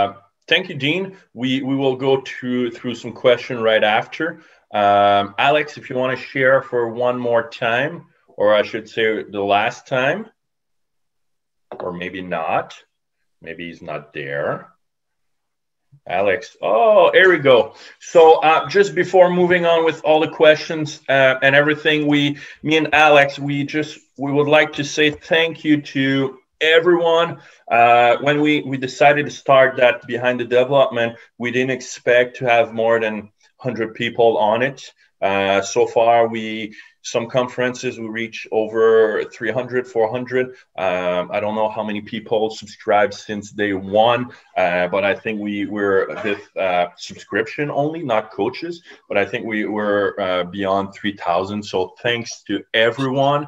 Thank you, Dean. We will go through some question right after. Alex, if you want to share for one more time, or I should say the last time, or maybe not. Maybe he's not there. Alex. Oh, here we go. So just before moving on with all the questions and everything, me and Alex, we would like to say thank you to everyone. When we decided to start that Behind the Development, we didn't expect to have more than 100 people on it. So far, some conferences we reach over 300, 400. I don't know how many people subscribed since day one, but I think we're with subscription only, not coaches. But I think we were beyond 3,000. So thanks to everyone.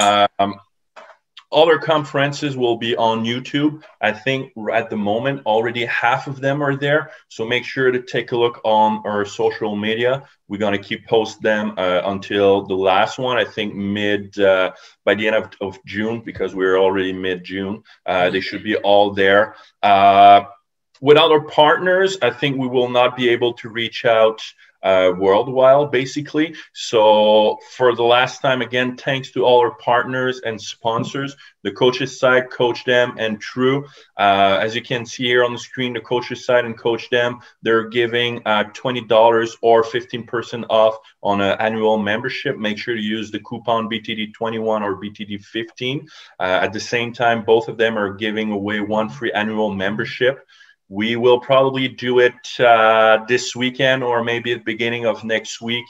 Other conferences will be on YouTube. I think at the moment, already half of them are there. So make sure to take a look on our social media. We're going to keep post them until the last one, I think by the end of June, because we're already mid-June. They should be all there. With other partners, I think we will not be able to reach out worldwide, basically. So for the last time, again, thanks to all our partners and sponsors, the coaches side, Coach Dem and True. As you can see here on the screen, the coaches side and Coach Dem, they're giving $20 or 15% off on an annual membership. Make sure to use the coupon BTD21 or BTD15. At the same time, both of them are giving away one free annual membership. We will probably do it this weekend or maybe at the beginning of next week.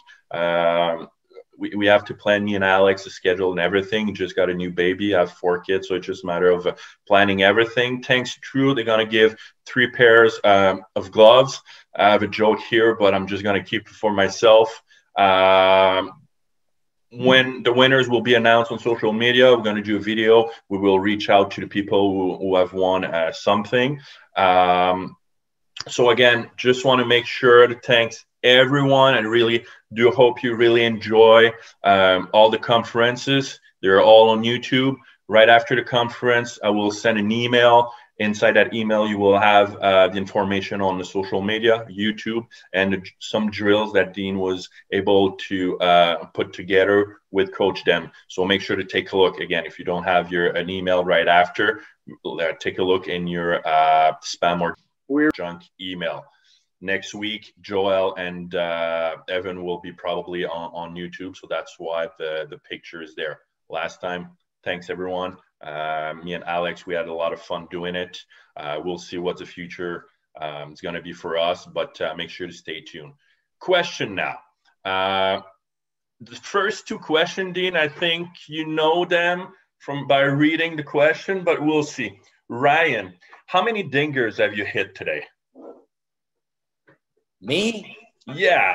We have to plan, me and Alex, the schedule and everything. Just got a new baby. I have 4 kids, so it's just a matter of planning everything. Thanks to True, they're going to give 3 pairs of gloves. I have a joke here, but I'm just going to keep it for myself. When the winners will be announced on social media, we're going to do a video. We will reach out to the people who have won something. So again, just want to make sure to thanks everyone, and really do hope you really enjoy all the conferences. They're all on YouTube. Right after the conference, I will send an email. Inside that email, you will have the information on the social media, YouTube, and some drills that Dean was able to put together with Coach Dem. So make sure to take a look. Again, if you don't have an email right after, take a look in your spam or junk email. Next week, Joel and Evan will be probably on YouTube, so that's why the picture is there. Last time, thanks everyone. Me and Alex, we had a lot of fun doing it. We'll see what the future is going to be for us, but make sure to stay tuned. Question now. The first 2 questions, Dean, I think you know them by reading the question, but we'll see. Ryan, how many dingers have you hit today? Me? Yeah.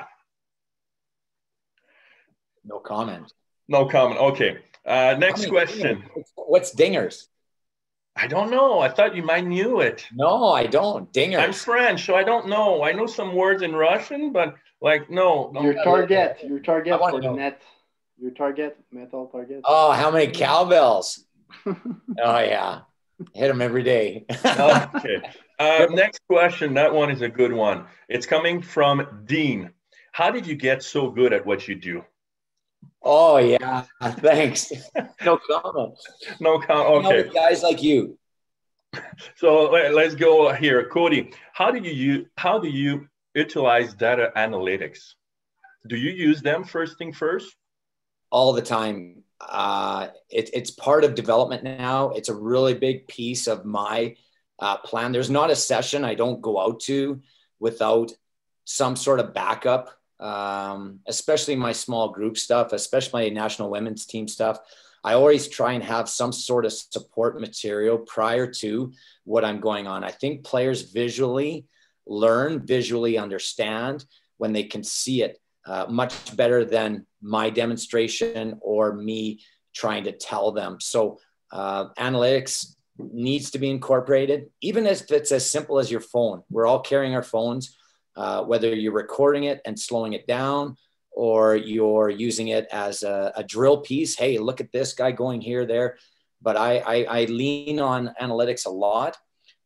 No comment. No comment. Okay. Next question. What's dingers? I don't know. I thought you might knew it. No, I don't. Dingers. I'm French, so I don't know. I know some words in Russian, but like, no. Your target for the net. Your target, metal target. Oh, how many cowbells? Oh, yeah. Hit them every day. Okay. Next question. That one is a good one. It's coming from Dean. How did you get so good at what you do? Oh, yeah. Thanks. No comment. No comment. Okay. Guys like you. So let's go here. Cody, how do you utilize data analytics? Do you use them first thing first? All the time. It's part of development now. It's a really big piece of my plan. There's not a session I don't go out to without some sort of backup, especially my small group stuff, especially my national women's team stuff. I always try and have some sort of support material prior to what I'm going on. I think players visually learn, visually understand when they can see it much better than my demonstration or me trying to tell them. So analytics needs to be incorporated, even if it's as simple as your phone. We're all carrying our phones, whether you're recording it and slowing it down, or you're using it as a drill piece. Hey, look at this guy going here, there. But I lean on analytics a lot.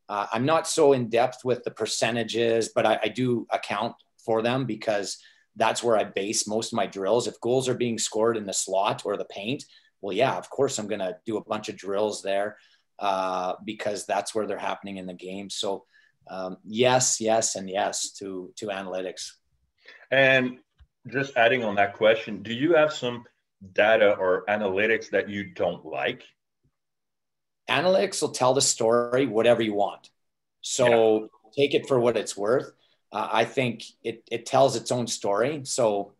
I'm not so in depth with the percentages, but I do account for them because that's where I base most of my drills. If goals are being scored in the slot or the paint, well, yeah, of course I'm going to do a bunch of drills there because that's where they're happening in the game. So yes, and yes to analytics. And just adding on that question, do you have some data or analytics that you don't like? Analytics will tell the story whatever you want. So take it for what it's worth. I think it tells its own story. So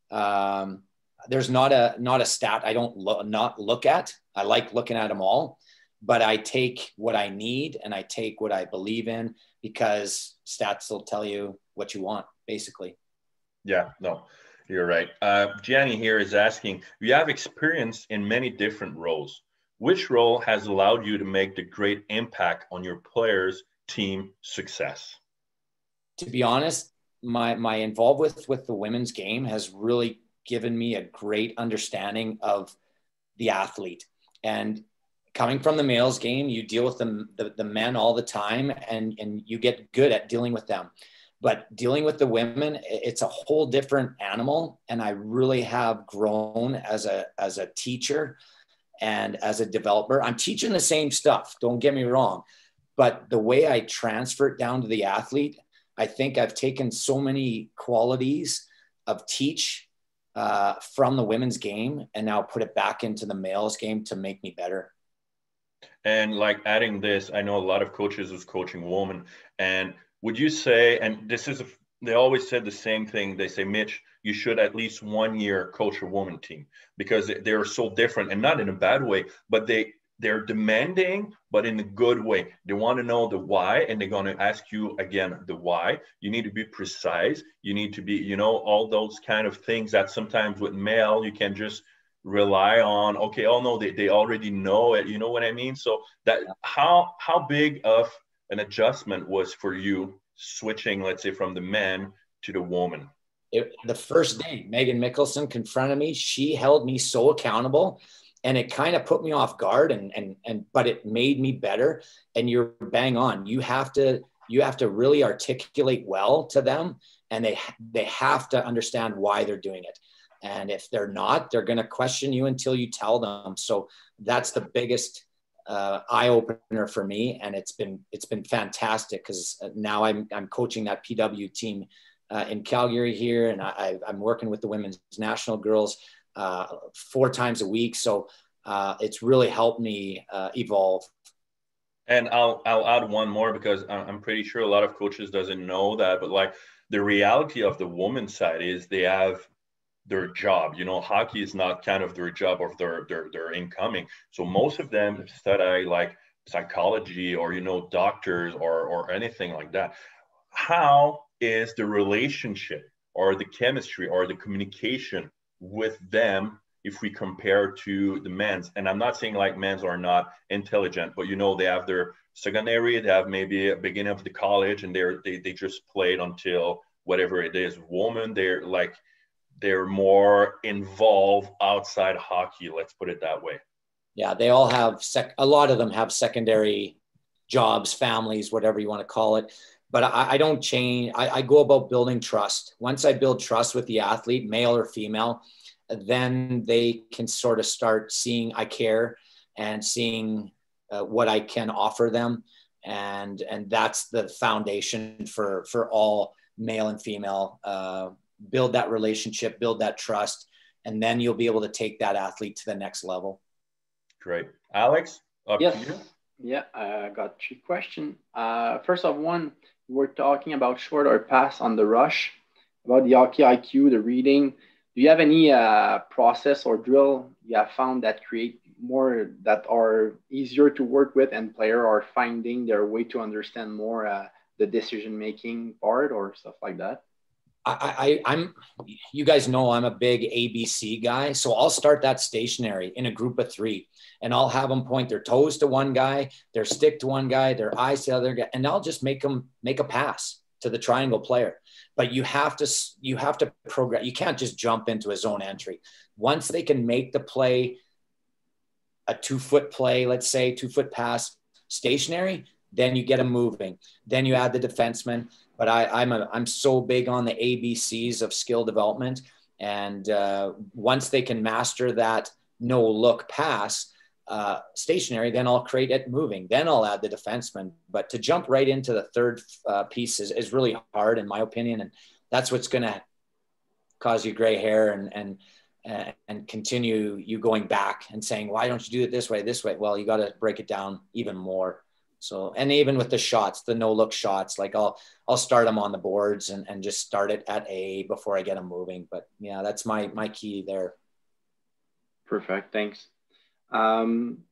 there's not a stat I don't not look at. I like looking at them all, but I take what I need and I take what I believe in because stats will tell you what you want, basically. Yeah, no, you're right. Gianni here is asking, you have experience in many different roles. Which role has allowed you to make the great impact on your players' team success? To be honest, my involvement with the women's game has really given me a great understanding of the athlete. And coming from the males game, you deal with the men all the time and you get good at dealing with them. But dealing with the women, it's a whole different animal. And I really have grown as a teacher and as a developer. I'm teaching the same stuff, don't get me wrong. But the way I transfer it down to the athlete, I think I've taken so many qualities of teach from the women's game and now put it back into the males game to make me better. And like adding this, I know a lot of coaches who's coaching women. And would you say, and this is, they always said the same thing. They say, Mitch, you should at least 1 year coach a woman team because they're so different and not in a bad way, but they're demanding, but in a good way. They want to know the why, and they're going to ask you again the why. You need to be precise. You need to be, all those kind of things that sometimes with male, you can just rely on, okay, oh no, they already know it. You know what I mean? So that how big of an adjustment was for you switching, let's say, from the men to the woman? The first day Megan Mickelson confronted me, she held me so accountable. And it kind of put me off guard but it made me better. And you're bang on. You have to really articulate well to them, and they have to understand why they're doing it. And if they're not, they're going to question you until you tell them. So that's the biggest eye opener for me. And it's been fantastic because now I'm coaching that PW team in Calgary here. And I'm working with the women's national girls 4 times a week. So it's really helped me evolve. And I'll add one more because I'm pretty sure a lot of coaches doesn't know that, but like the reality of the women's side is they have their job. Hockey is not kind of their job or their incoming. So most of them study like psychology or, doctors or anything like that. How is the relationship or the chemistry or the communication with them if we compare to the men's? And I'm not saying like men's are not intelligent, but they have their secondary, they have maybe a beginning of the college, and they just played until whatever it is. Women, they're more involved outside hockey, let's put it that way. Yeah, they all have a lot of them have secondary jobs, families, whatever you want to call it. But I don't change. I go about building trust. Once I build trust with the athlete, male or female, then they can sort of start seeing I care and seeing what I can offer them. And that's the foundation for all male and female. Build that relationship, build that trust, and then you'll be able to take that athlete to the next level. Great. Alex, up to you. Yeah, I got 3 questions. First of one, we're talking about short or pass on the rush, about the hockey IQ, the reading. Do you have any process or drill you have found that create more, that are easier to work with and player are finding their way to understand more the decision-making part or stuff like that? I'm, you guys know I'm a big ABC guy. So I'll start that stationary in a group of 3 and I'll have them point their toes to one guy, their stick to one guy, their eyes to the other guy. And I'll just make them make a pass to the triangle player. But you have to progress. You can't just jump into a zone entry. Once they can make the play, a 2-foot play, let's say 2-foot pass stationary, then you get them moving, then you add the defenseman. But I'm so big on the ABCs of skill development. And once they can master that no look pass, stationary, then I'll create it moving. Then I'll add the defenseman. But to jump right into the third piece is really hard, in my opinion. And that's what's going to cause you gray hair and continue you going back and saying, why don't you do it this way, this way? Well, you got to break it down even more. So, and even with the shots, the no look shots, like I'll start them on the boards and just start it at A before I get them moving. But yeah, that's my key there. Perfect. Thanks. You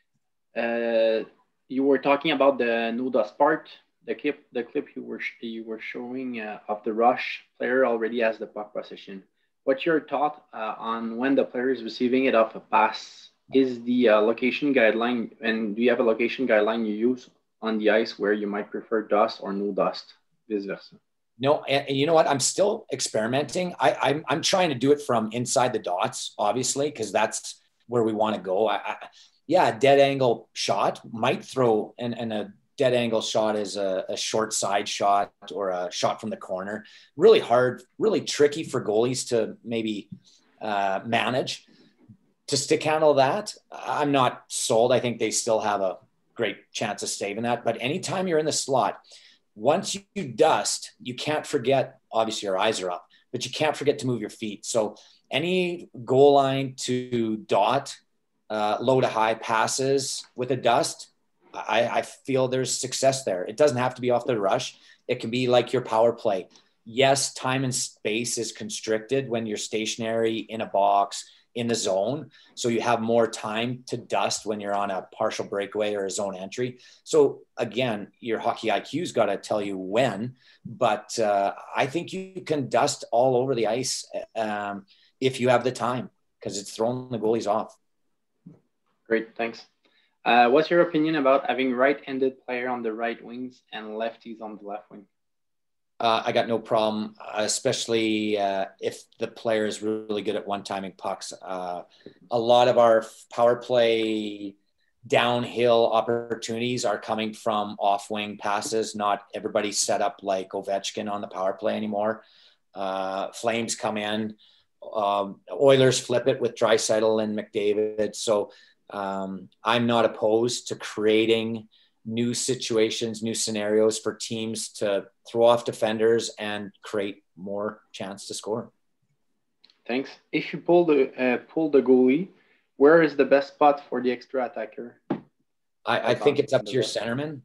were talking about the no dust part. The clip you were showing of the rush player already has the puck possession. What's your thought on when the player is receiving it off a pass? Is the location guideline, and do you have a location guideline you use on the ice where you might prefer dust or no dust, vice versa? No, and you know what? I'm still experimenting. I'm trying to do it from inside the dots, obviously, because that's where we want to go. Yeah, a dead angle shot might throw, and a dead angle shot is a short side shot or a shot from the corner. Really hard, really tricky for goalies to maybe manage. To stick handle that, I'm not sold. I think they still have a great chance of saving that. But anytime you're in the slot, once you dust, you can't forget, obviously your eyes are up, but you can't forget to move your feet. So any goal line to dot, low to high passes with a dust, I feel there's success there. It doesn't have to be off the rush. It can be like your power play. Yes, time and space is constricted when you're stationary in a box, in the zone. So you have more time to dust when you're on a partial breakaway or a zone entry. So again, your hockey IQ's got to tell you when, but I think you can dust all over the ice if you have the time, because it's throwing the goalies off. Great, thanks. What's your opinion about having right-handed player on the right wings and lefties on the left wing? I got no problem, especially if the player is really good at one-timing pucks. A lot of our power play downhill opportunities are coming from off-wing passes. Not everybody's set up like Ovechkin on the power play anymore. Flames come in. Oilers flip it with Draisaitl and McDavid. So I'm not opposed to creating new situations, new scenarios for teams to throw off defenders and create more chance to score. Thanks. If you pull the goalie, where is the best spot for the extra attacker? I think it's up to your centerman.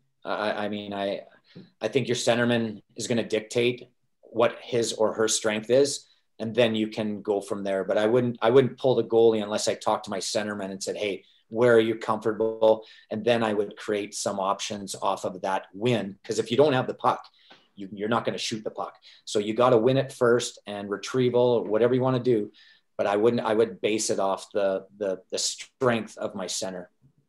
I think your centerman is going to dictate what his or her strength is, and then you can go from there. But I wouldn't pull the goalie unless I talked to my centerman and said, hey, where are you comfortable? And then I would create some options off of that win. Because if you don't have the puck, you're not going to shoot the puck. So you got to win it first and retrieval, whatever you want to do. But I would base it off the strength of my center.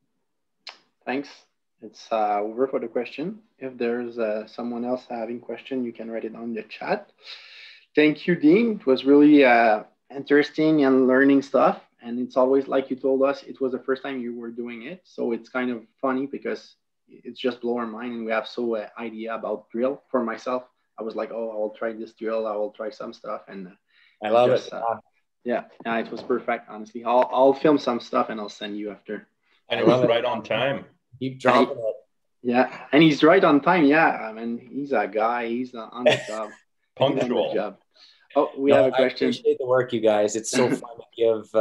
Thanks. It's over for the question. If there's someone else having question, you can write it on the chat. Thank you, Dean. It was really interesting and learning stuff. And it's always, like you told us, it was the first time you were doing it. So it's kind of funny because it's just blow our mind and we have so idea about drill. For myself, I was like, oh, I'll try this drill. I will try some stuff. And I love it. Yeah, it was perfect, honestly. I'll film some stuff and I'll send you after. And it was right on time. Keep dropping it. Yeah, and he's right on time. Yeah, I mean, he's a guy. He's on the job. Punctual. Oh, we have a question. I appreciate the work, you guys. It's so fun to give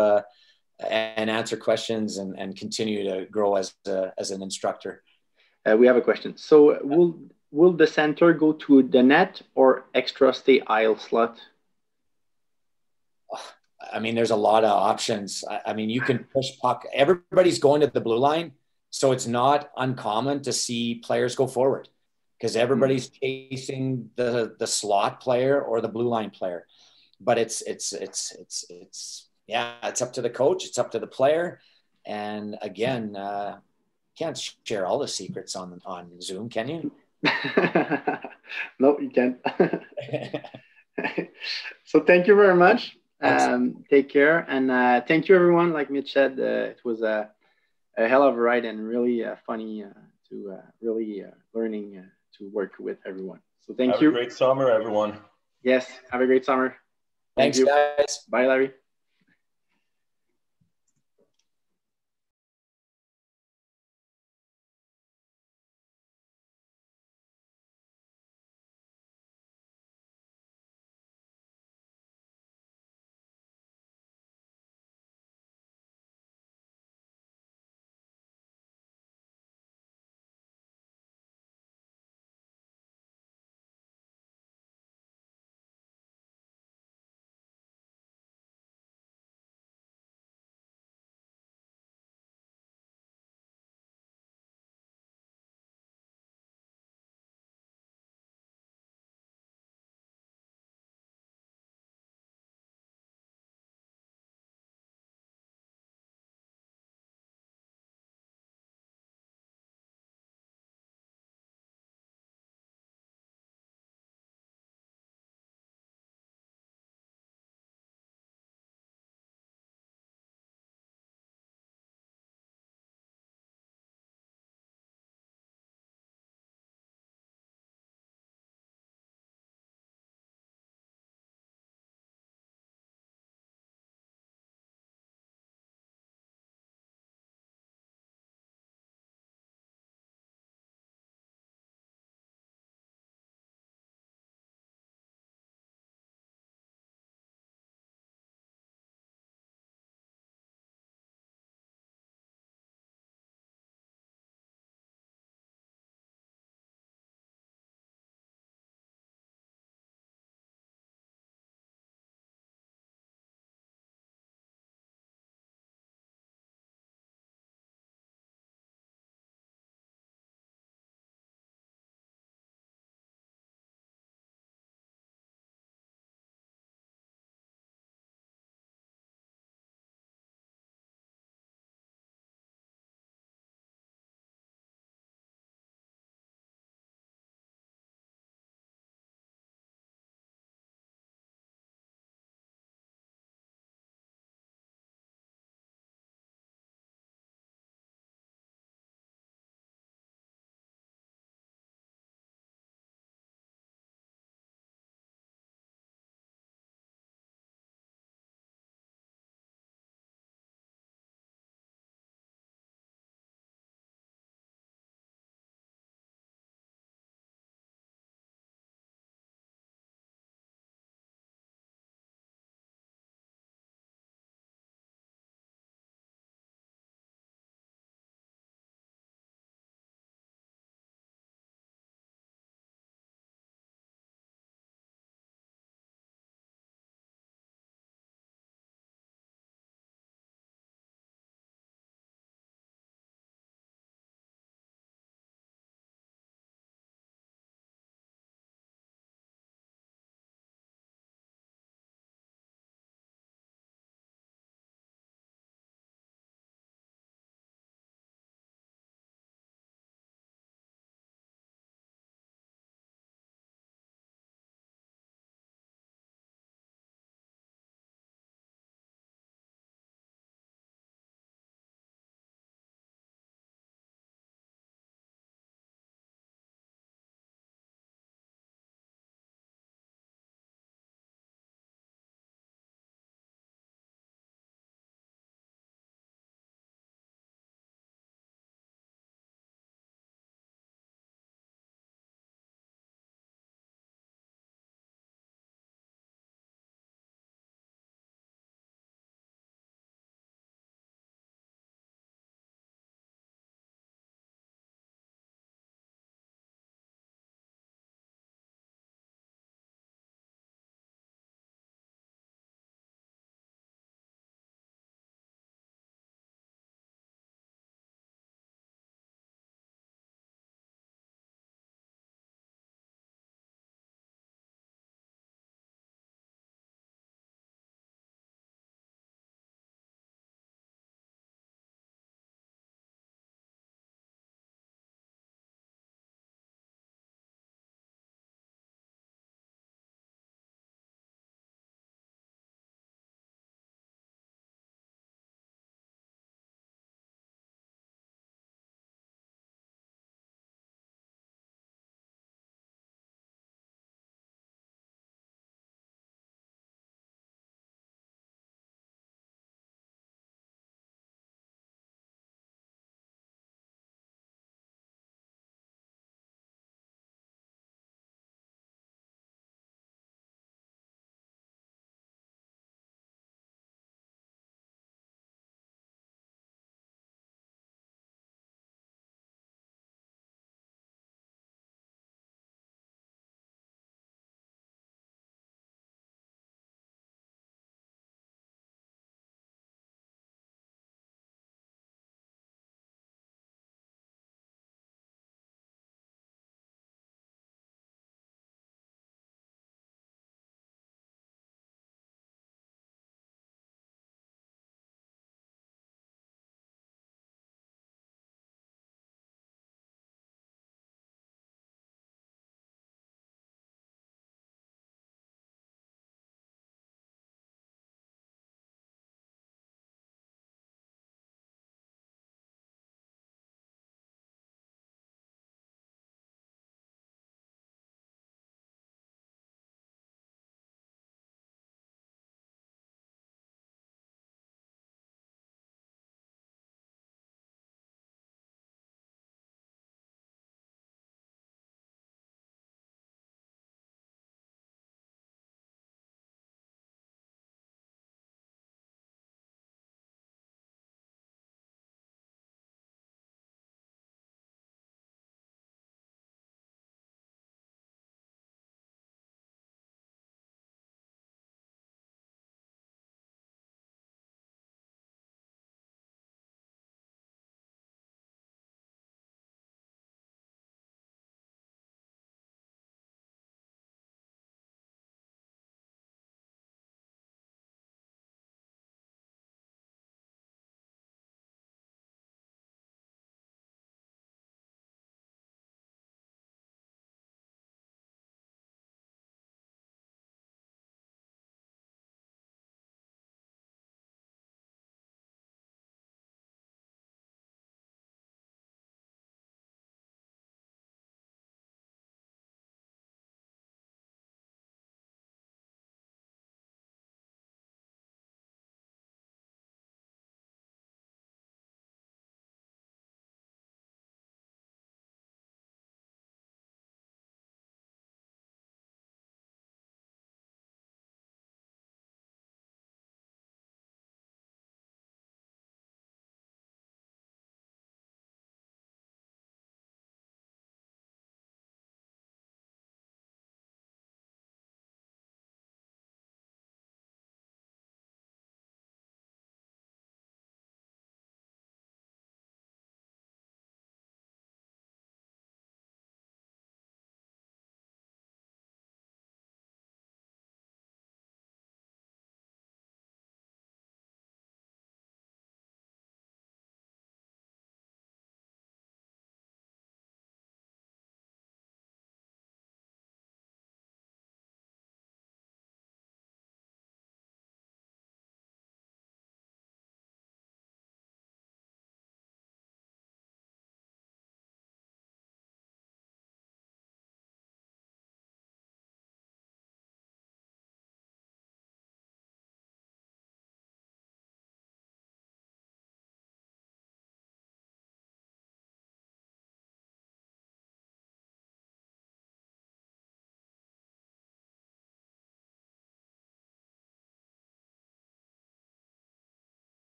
and answer questions and continue to grow as an instructor. We have a question. So will the center go to the net or extra stay aisle slot? I mean, there's a lot of options. I mean, you can push puck. Everybody's going to the blue line. So it's not uncommon to see players go forward because everybody's chasing the slot player or the blue line player. But it's up to the coach. It's up to the player. And again, can't share all the secrets on Zoom, can you? No, you can't. So thank you very much. Take care. And thank you, everyone. Like Mitch said, it was a hell of a ride and really funny to really learning to work with everyone. So thank Have you. Have a great summer, everyone. Yes, have a great summer. Thanks, guys. Bye, Larry.